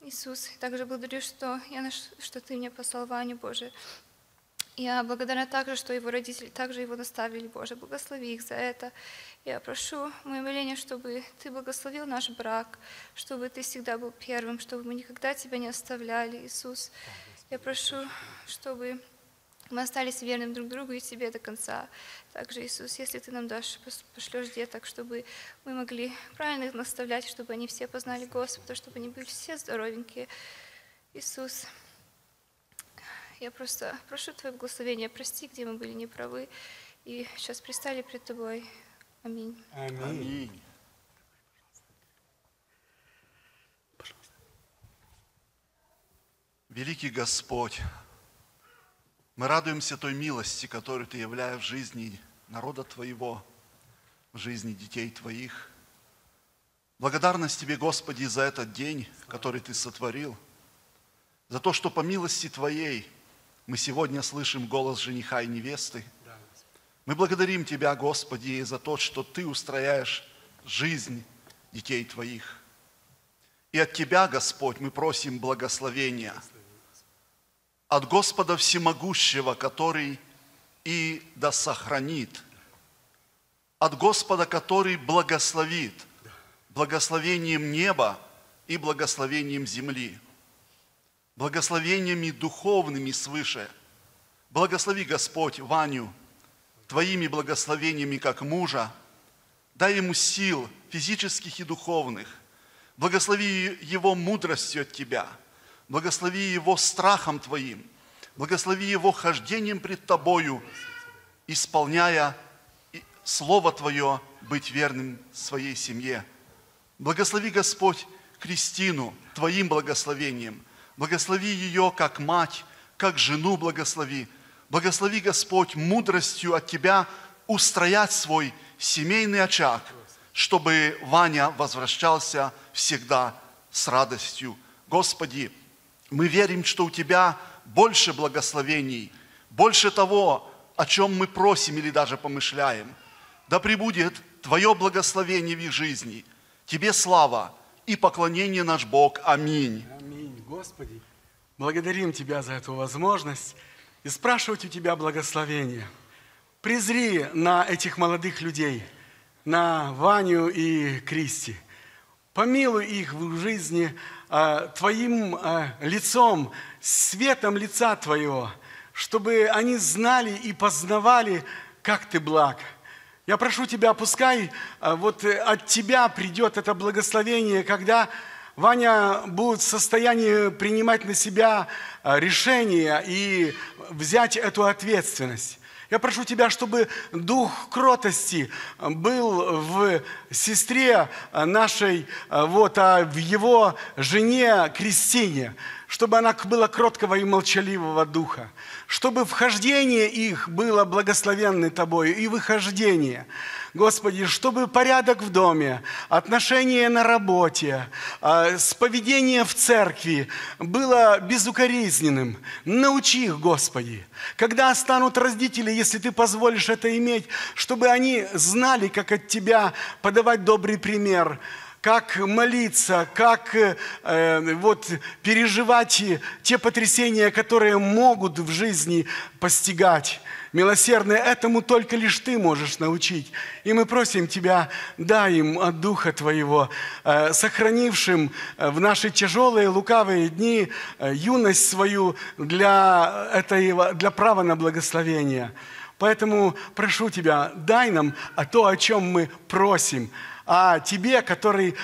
Иисус, также благодарю, что Ты мне послал Ваню, Боже. Я благодарна также, что его родители также его наставили, Боже. Благослови их за это. Я прошу, мое моление, чтобы Ты благословил наш брак, чтобы Ты всегда был первым, чтобы мы никогда Тебя не оставляли, Иисус. Я прошу, чтобы мы остались верным друг другу и Тебе до конца. Также, Иисус, если Ты нам пошлешь деток, чтобы мы могли правильно их наставлять, чтобы они все познали Господа, чтобы они были все здоровенькие. Иисус, я просто прошу Твое благословение, прости, где мы были неправы, и сейчас пристали пред Тобой. Аминь. Аминь. Великий Господь, мы радуемся той милости, которую Ты являешь в жизни народа Твоего, в жизни детей Твоих. Благодарность Тебе, Господи, за этот день, который Ты сотворил, за то, что по милости Твоей мы сегодня слышим голос жениха и невесты. Мы благодарим Тебя, Господи, за то, что Ты устрояешь жизнь детей Твоих. И от Тебя, Господь, мы просим благословения. От Господа Всемогущего, который и да сохранит. От Господа, который благословит благословением неба и благословением земли. Благословениями духовными свыше. Благослови, Господь, Ваню Твоими благословениями как мужа. Дай ему сил физических и духовных. Благослови его мудростью от Тебя. Благослови его страхом Твоим. Благослови его хождением пред Тобою, исполняя Слово Твое, быть верным своей семье. Благослови, Господь, Кристину Твоим благословением. Благослови ее как мать, как жену благослови. Благослови, Господь, мудростью от Тебя устроять свой семейный очаг, чтобы Ваня возвращался всегда с радостью. Господи, мы верим, что у Тебя больше благословений, больше того, о чем мы просим или даже помышляем. Да пребудет Твое благословение в их жизни. Тебе слава и поклонение наш Бог. Аминь. Аминь. Господи, благодарим Тебя за эту возможность и спрашивать у Тебя благословения. Презри на этих молодых людей, на Ваню и Кристи. Помилуй их в жизни Твоим лицом, светом лица Твоего, чтобы они знали и познавали, как Ты благ. Я прошу Тебя, пускай вот от Тебя придет это благословение, когда Ваня будет в состоянии принимать на себя решения и взять эту ответственность. Я прошу Тебя, чтобы дух кротости был в сестре нашей, в его жене Кристине, чтобы она была кроткого и молчаливого духа, чтобы вхождение их было благословенно Тобою и выхождение. Господи, чтобы порядок в доме, отношения на работе, поведение в церкви было безукоризненным. Научи их, Господи. Когда станут родители, если Ты позволишь это иметь, чтобы они знали, как от Тебя подавать добрый пример, как молиться, как переживать те потрясения, которые могут в жизни постигать. Милосердный, этому только лишь Ты можешь научить. И мы просим Тебя, дай им от Духа Твоего, сохранившим в наши тяжелые, лукавые дни юность свою для права на благословение. Поэтому прошу Тебя, дай нам то, о чем мы просим. А Тебе, который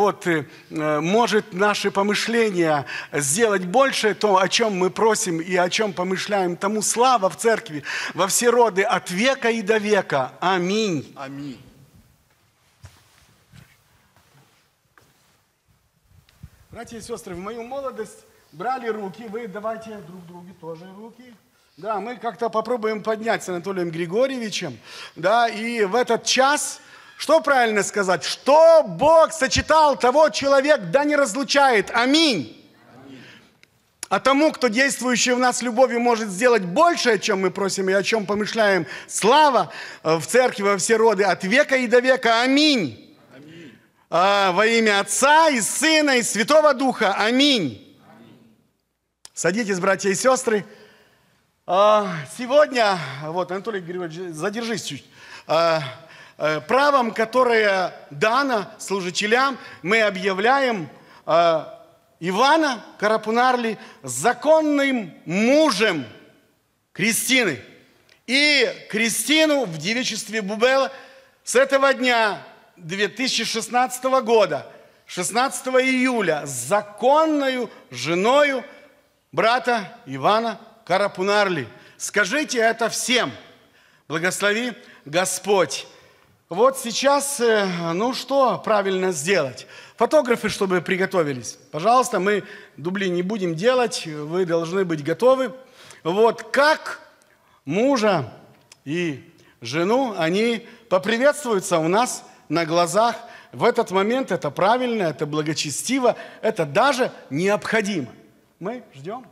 может наши помышления сделать больше, то, о чем мы просим и о чем помышляем, тому слава в церкви во все роды от века и до века. Аминь. Аминь. Братья и сестры, в мою молодость брали руки, вы давайте друг другу тоже руки. Да, мы как-то попробуем поднять с Анатолием Григорьевичем, да, и в этот час... Что правильно сказать? Что Бог сочетал, того человек да не разлучает. Аминь. Аминь. А тому, кто действующий в нас любовью может сделать больше, о чем мы просим и о чем помышляем, слава в церкви во все роды от века и до века. Аминь. Аминь. Во имя Отца и Сына и Святого Духа. Аминь. Садитесь, братья и сестры. Сегодня, вот, Анатолий Григорьевич, задержись чуть. Правом, которое дано служителям, мы объявляем Ивана Карапунарли законным мужем Кристины. И Кристину в девичестве Бубела с этого дня 2016 года, 16 июля, законною женою брата Ивана Карапунарли. Скажите это всем. Благослови Господь. Вот сейчас, ну что правильно сделать? Фотографы, чтобы приготовились. Пожалуйста, мы дубли не будем делать, вы должны быть готовы. Вот как мужа и жену, они поприветствуются у нас на глазах. В этот момент это правильно, это благочестиво, это даже необходимо. Мы ждем.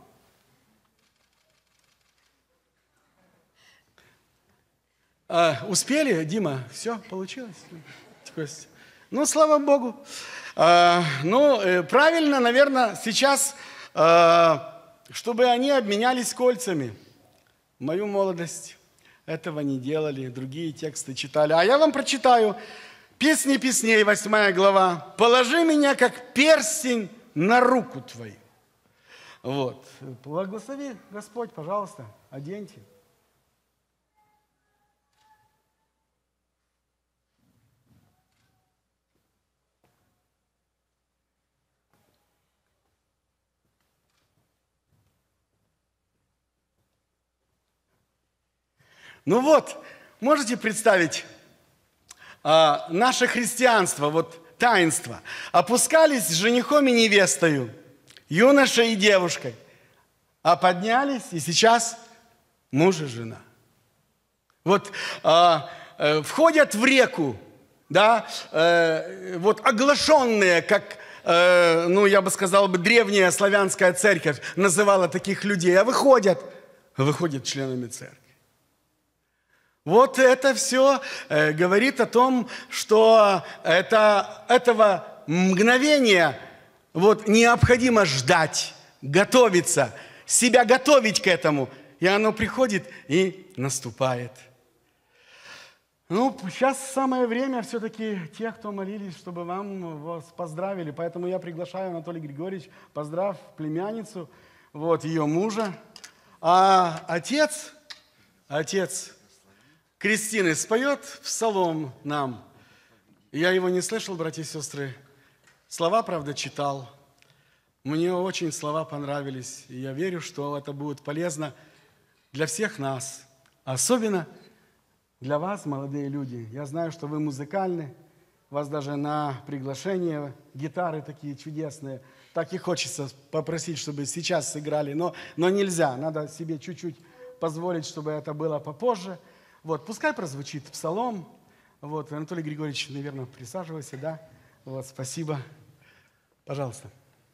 Успели, Дима? Все получилось? Ну, слава Богу. Правильно, наверное, сейчас, чтобы они обменялись кольцами. В мою молодость этого не делали, другие тексты читали. А я вам прочитаю. Песни песней, 8 глава. «Положи меня, как перстень, на руку твою». Вот. Благослови Господь, пожалуйста, оденьте. Ну вот, можете представить, наше христианство, вот таинство, опускались с женихом и невестою, юношей и девушкой, а поднялись, и сейчас муж и жена. Вот входят в реку, да, вот оглашенные, как, я бы сказал, древняя славянская церковь называла таких людей, а выходят членами церкви. Вот это все говорит о том, что этого мгновения необходимо ждать, готовиться, себя готовить к этому. И оно приходит и наступает. Сейчас самое время все-таки тех, кто молились, чтобы вас поздравили. Поэтому я приглашаю Анатолий Григорьевич, поздравь племянницу, ее мужа. А отец Кристины споет псалом нам. Я его не слышал, братья и сестры. Слова, правда, читал. Мне очень слова понравились. И я верю, что это будет полезно для всех нас. Особенно для вас, молодые люди. Я знаю, что вы музыкальны. Вас даже на приглашение гитары такие чудесные. Так и хочется попросить, чтобы сейчас сыграли. Но нельзя. Надо себе чуть-чуть позволить, чтобы это было попозже. Пускай прозвучит псалом. Анатолий Григорьевич, наверное, присаживайся, да? Спасибо. Пожалуйста.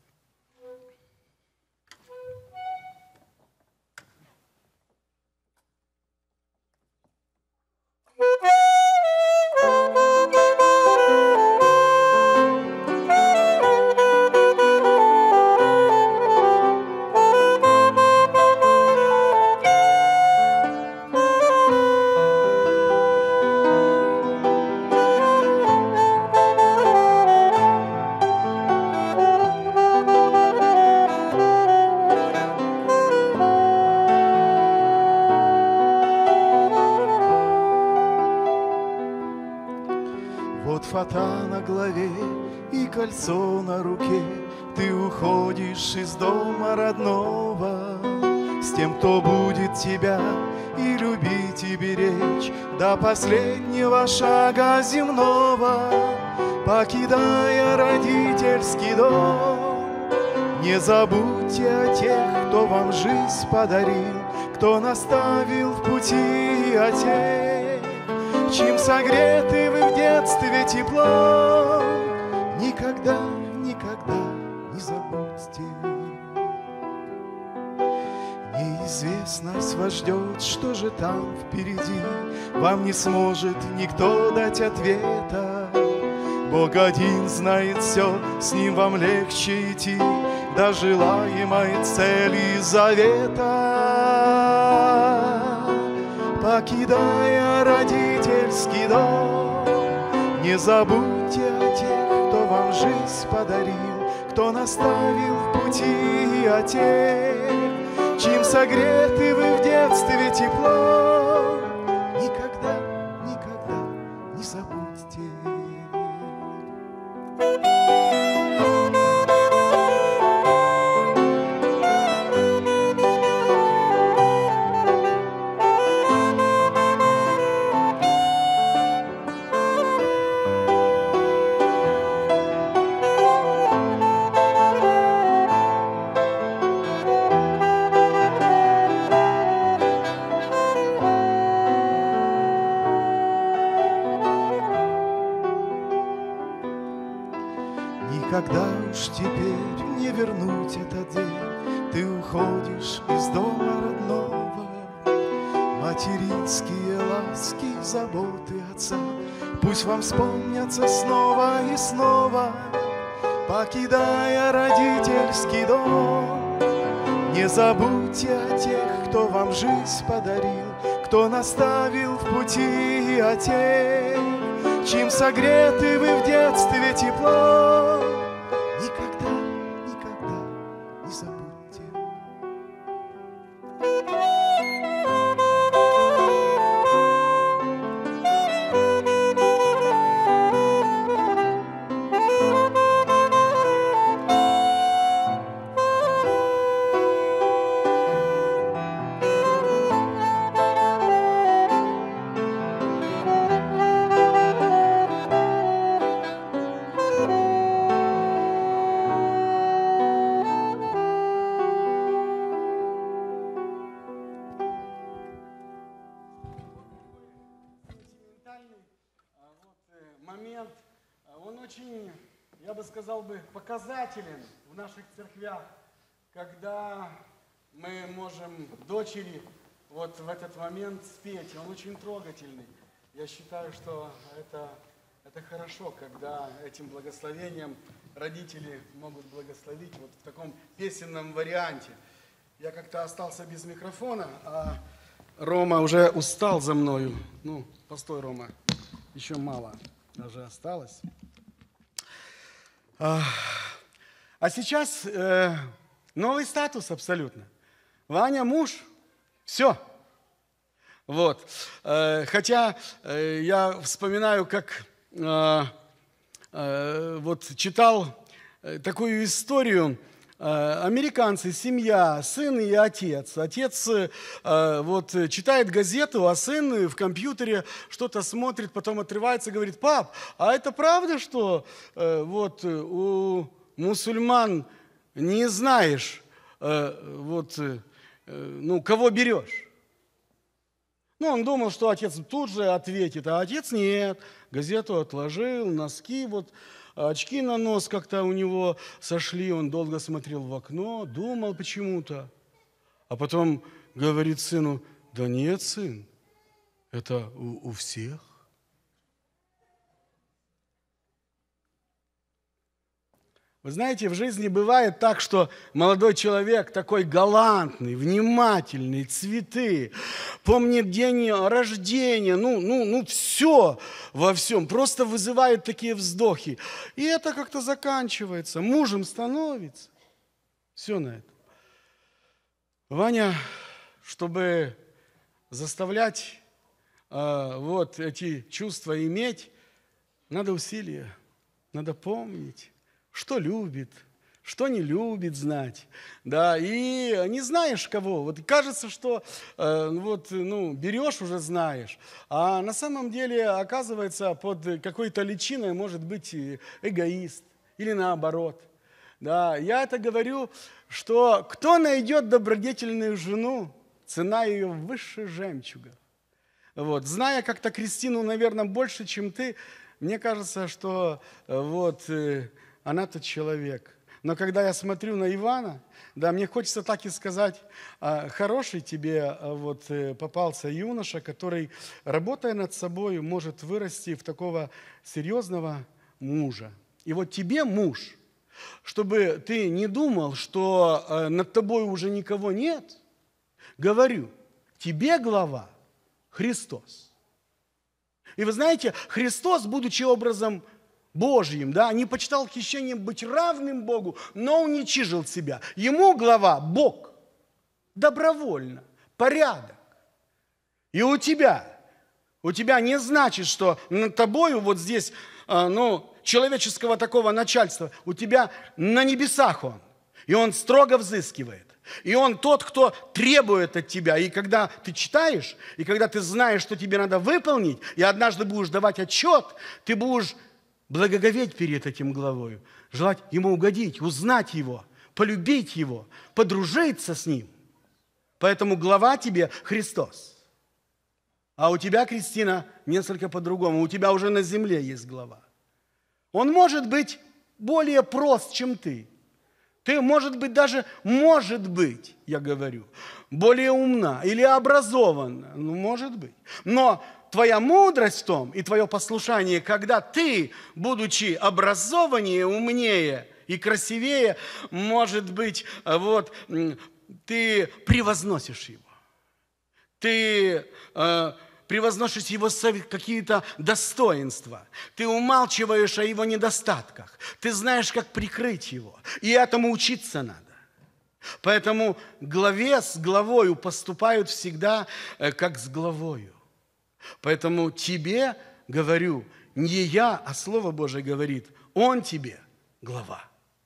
Фата на голове и кольцо на руке, ты уходишь из дома родного с тем, кто будет тебя и любить, и беречь до последнего шага земного, покидая родительский дом. Не забудьте о тех, кто вам жизнь подарил, кто наставил в пути, о тех, чем согреты вы в детстве теплом. Никогда, никогда не забудьте. Неизвестность вас ждет, что же там впереди, вам не сможет никто дать ответа. Бог один знает все, с Ним вам легче идти до желаемой цели завета. Покидая родительский дом, не забудьте о тех, кто вам жизнь подарил, кто наставил в пути, о тех, чьим согреты вы в детстве тепло. Никогда, никогда не забудьте. Никогда уж теперь не вернуть этот день, ты уходишь из дома родного. Материнские ласки, заботы отца пусть вам вспомнятся снова и снова. Покидая родительский дом, не забудьте о тех, кто вам жизнь подарил, кто наставил в пути, о тех, чьим согреты вы в детстве тепло. Никогда, никогда не забудьте. Момент, он очень, я бы сказал бы, показателен в наших церквях, когда мы можем дочери вот в этот момент спеть. Он очень трогательный. Я считаю, что это хорошо, когда этим благословением родители могут благословить вот в таком песенном варианте. Я как-то остался без микрофона, а Рома уже устал за мною. Ну, постой, Рома, еще мало. Даже осталось. А сейчас новый статус абсолютно. Ваня муж. Все. Вот. Хотя я вспоминаю, как вот читал такую историю. Американцы, семья, сын и отец. Отец вот читает газету, а сын в компьютере что-то смотрит, потом отрывается и говорит: пап, а это правда, что вот у мусульман не знаешь, вот, ну, кого берешь? Ну, он думал, что отец тут же ответит, а отец нет. Газету отложил, носки вот, очки на нос как-то у него сошли, он долго смотрел в окно, думал почему-то. А потом говорит сыну: да нет, сын, это у всех. Вы знаете, в жизни бывает так, что молодой человек такой галантный, внимательный, цветы, помнит день рождения, ну все во всем, просто вызывает такие вздохи. И это как-то заканчивается, мужем становится. Все на этом. Ваня, чтобы заставлять вот эти чувства иметь, надо усилия, надо помнить, что любит, что не любит знать, да, и не знаешь кого. Вот кажется, что вот, ну, берешь, уже знаешь, а на самом деле, оказывается, под какой-то личиной может быть эгоист или наоборот. Да, я это говорю, что кто найдет добродетельную жену, цена ее выше жемчуга. Вот, зная как-то Кристину, наверное, больше, чем ты, мне кажется, что вот она тот человек. Но когда я смотрю на Ивана, да, мне хочется так и сказать: хороший тебе вот попался юноша, который, работая над собой, может вырасти в такого серьезного мужа. И вот тебе, муж, чтобы ты не думал, что над тобой уже никого нет, говорю, тебе глава Христос. И вы знаете, Христос, будучи образом Божьим, да, не почитал хищением быть равным Богу, но уничижил себя. Ему глава Бог. Добровольно. Порядок. И у тебя не значит, что над тобою вот здесь, человеческого такого начальства, у тебя на небесах он. И он строго взыскивает. И он тот, кто требует от тебя. И когда ты читаешь, и когда ты знаешь, что тебе надо выполнить, и однажды будешь давать отчет, ты будешь благоговеть перед этим главою, желать ему угодить, узнать его, полюбить его, подружиться с ним. Поэтому глава тебе Христос. А у тебя, Кристина, несколько по-другому. У тебя уже на земле есть глава. Он может быть более прост, чем ты. Ты, может быть, я говорю, более умна или образована. Может быть. Но твоя мудрость в том и твое послушание, когда ты, будучи образованнее, умнее и красивее, может быть, ты превозносишь его. Ты превозносишь его какие-то достоинства. Ты умалчиваешь о его недостатках. Ты знаешь, как прикрыть его. И этому учиться надо. Поэтому главе с главою поступают всегда как с главою. Поэтому тебе говорю, не я, а Слово Божие говорит, он тебе глава.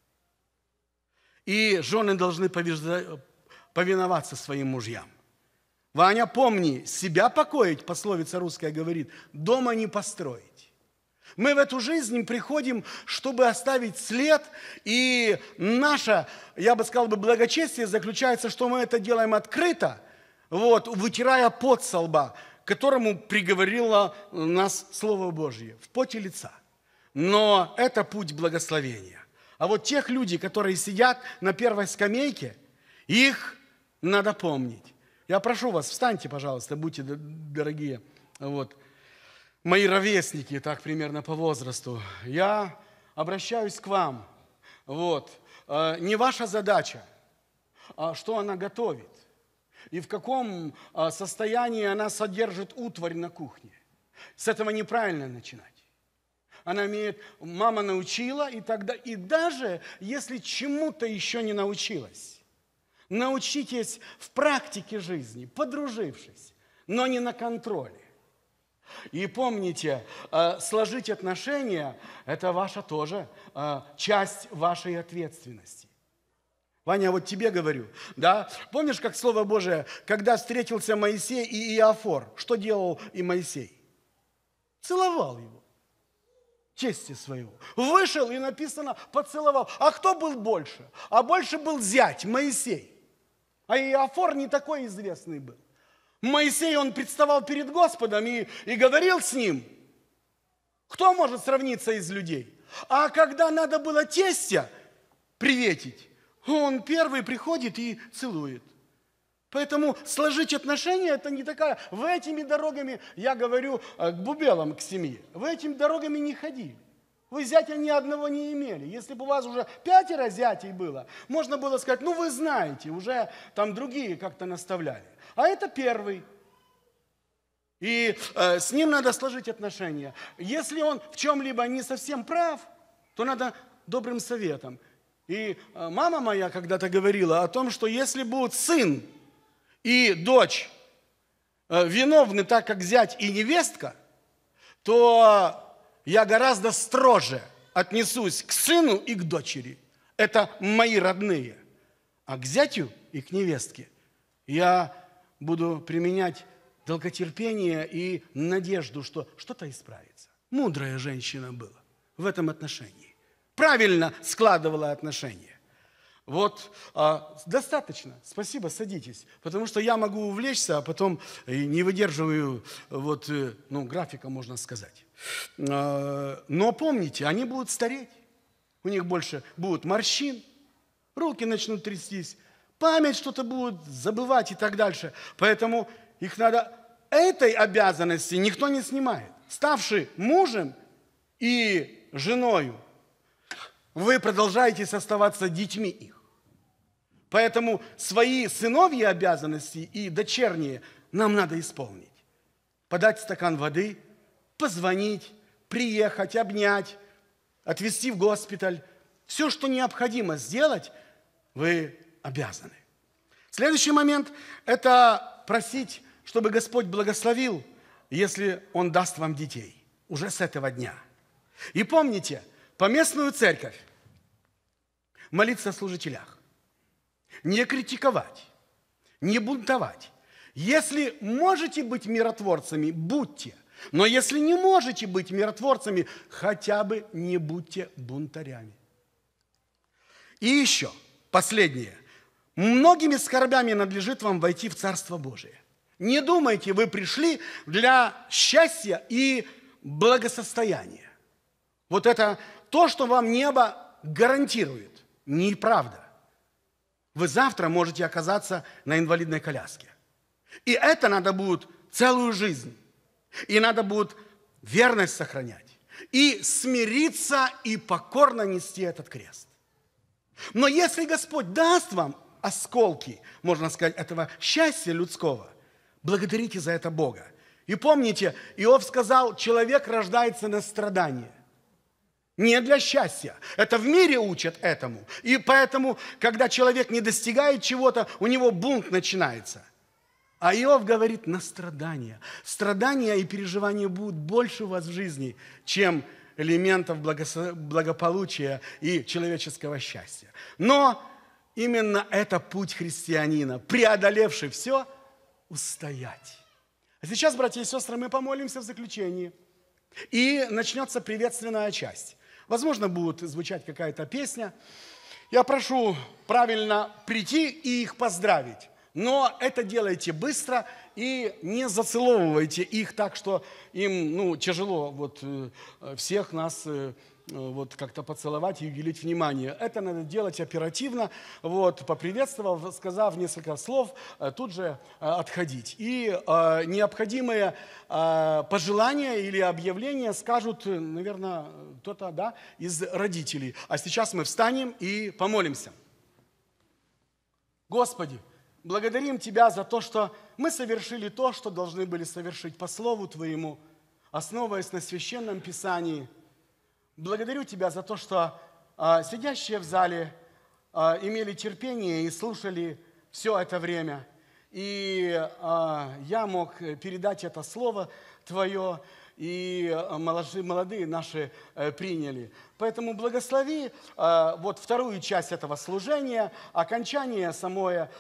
И жены должны повиноваться своим мужьям. Ваня, помни, себя покоить, пословица русская говорит, дома не построить. Мы в эту жизнь приходим, чтобы оставить след, и наше, я бы сказал, благочестие заключается, что мы это делаем открыто, вытирая пот со лба, к которому приговорило нас Слово Божье, в поте лица. Но это путь благословения. А вот тех людей, которые сидят на первой скамейке, их надо помнить. Я прошу вас, встаньте, пожалуйста, будьте дорогие, мои ровесники, так примерно по возрасту. Я обращаюсь к вам. Не ваша задача, что она готовит и в каком состоянии она содержит утварь на кухне. С этого неправильно начинать. Мама научила, и даже если чему-то еще не научилась, научитесь в практике жизни, подружившись, но не на контроле. И помните, сложить отношения – это ваша тоже часть вашей ответственности. Ваня, вот тебе говорю, да? Помнишь, как Слово Божие, когда встретился Моисей и Иофор, что делал и Моисей? Целовал его. Чести своего. Вышел и написано, поцеловал. А кто был больше? А больше был зять, Моисей. А Иофор не такой известный был. Моисей, он представал перед Господом и говорил с ним. Кто может сравниться из людей? А когда надо было тестя приветить, он первый приходит и целует. Поэтому сложить отношения, это не такая... Вы этими дорогами, я говорю к бубелам, к семье, вы этими дорогами не ходили. Вы зятя ни одного не имели. Если бы у вас уже 5 зятей было, можно было сказать, вы знаете, уже там другие как-то наставляли. А это первый. И с ним надо сложить отношения. Если он в чем-либо не совсем прав, то надо добрым советом. И мама моя когда-то говорила о том, что если будут сын и дочь виновны так, как зять и невестка, то я гораздо строже отнесусь к сыну и к дочери. Это мои родные. А к зятю и к невестке я буду применять долготерпение и надежду, что что-то исправится. Мудрая женщина была в этом отношении. Правильно складывала отношения. Достаточно. Спасибо, садитесь. Потому что я могу увлечься, а потом не выдерживаю графика, можно сказать. Но помните, они будут стареть. У них больше будет морщин, руки начнут трястись, память что-то будут забывать и так дальше. Поэтому их надо... Этой обязанности никто не снимает. Ставший мужем и женою, вы продолжаете оставаться детьми их. Поэтому свои сыновьи обязанности и дочерние нам надо исполнить. Подать стакан воды, позвонить, приехать, обнять, отвезти в госпиталь. Все, что необходимо сделать, вы обязаны. Следующий момент – это просить, чтобы Господь благословил, если Он даст вам детей уже с этого дня. И помните, поместную церковь молиться о служителях, не критиковать, не бунтовать. Если можете быть миротворцами, будьте. Но если не можете быть миротворцами, хотя бы не будьте бунтарями. И еще, последнее. Многими скорбями надлежит вам войти в Царство Божие. Не думайте, вы пришли для счастья и благосостояния. Вот это то, что вам небо гарантирует. Неправда. Вы завтра можете оказаться на инвалидной коляске. И это надо будет целую жизнь. И надо будет верность сохранять. И смириться и покорно нести этот крест. Но если Господь даст вам осколки, можно сказать, этого счастья людского, благодарите за это Бога. И помните, Иов сказал, человек рождается на страдания. Не для счастья. Это в мире учат этому. И поэтому, когда человек не достигает чего-то, у него бунт начинается. А Иов говорит на страдания. Страдания и переживания будут больше у вас в жизни, чем элементов благополучия и человеческого счастья. Но именно это путь христианина, преодолевший все, устоять. А сейчас, братья и сестры, мы помолимся в заключении. И начнется приветственная часть. Возможно, будет звучать какая-то песня. Я прошу правильно прийти и их поздравить. Но это делайте быстро и не зацеловывайте их так, что им тяжело всех нас как-то поцеловать и уделить внимание. Это надо делать оперативно, поприветствовав, сказав несколько слов, тут же отходить. И необходимые пожелания или объявления скажут, наверное, кто-то из родителей. А сейчас мы встанем и помолимся. Господи, благодарим Тебя за то, что мы совершили то, что должны были совершить по Слову Твоему, основываясь на Священном Писании. Благодарю Тебя за то, что сидящие в зале имели терпение и слушали все это время. И я мог передать это Слово Твое, и молодые наши приняли. Поэтому благослови вторую часть этого служения, окончание самое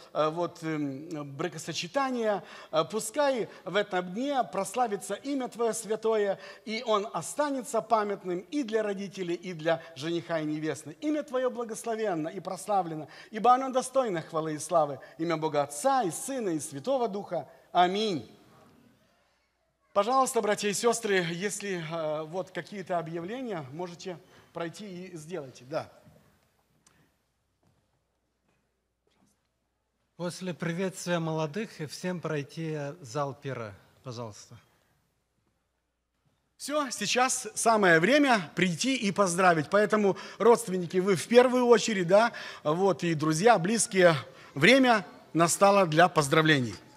бракосочетания. Пускай в этом дне прославится имя Твое святое, и он останется памятным и для родителей, и для жениха и невесты. Имя Твое благословенно и прославлено, ибо оно достойно хвалы и славы. Имя Бога Отца и Сына и Святого Духа. Аминь. Пожалуйста, братья и сестры, если какие-то объявления, можете пройти и сделайте. Да. После приветствия молодых всем пройти зал пира, пожалуйста. Все, сейчас самое время прийти и поздравить. Поэтому, родственники, вы в первую очередь, и друзья, близкие, время настало для поздравлений.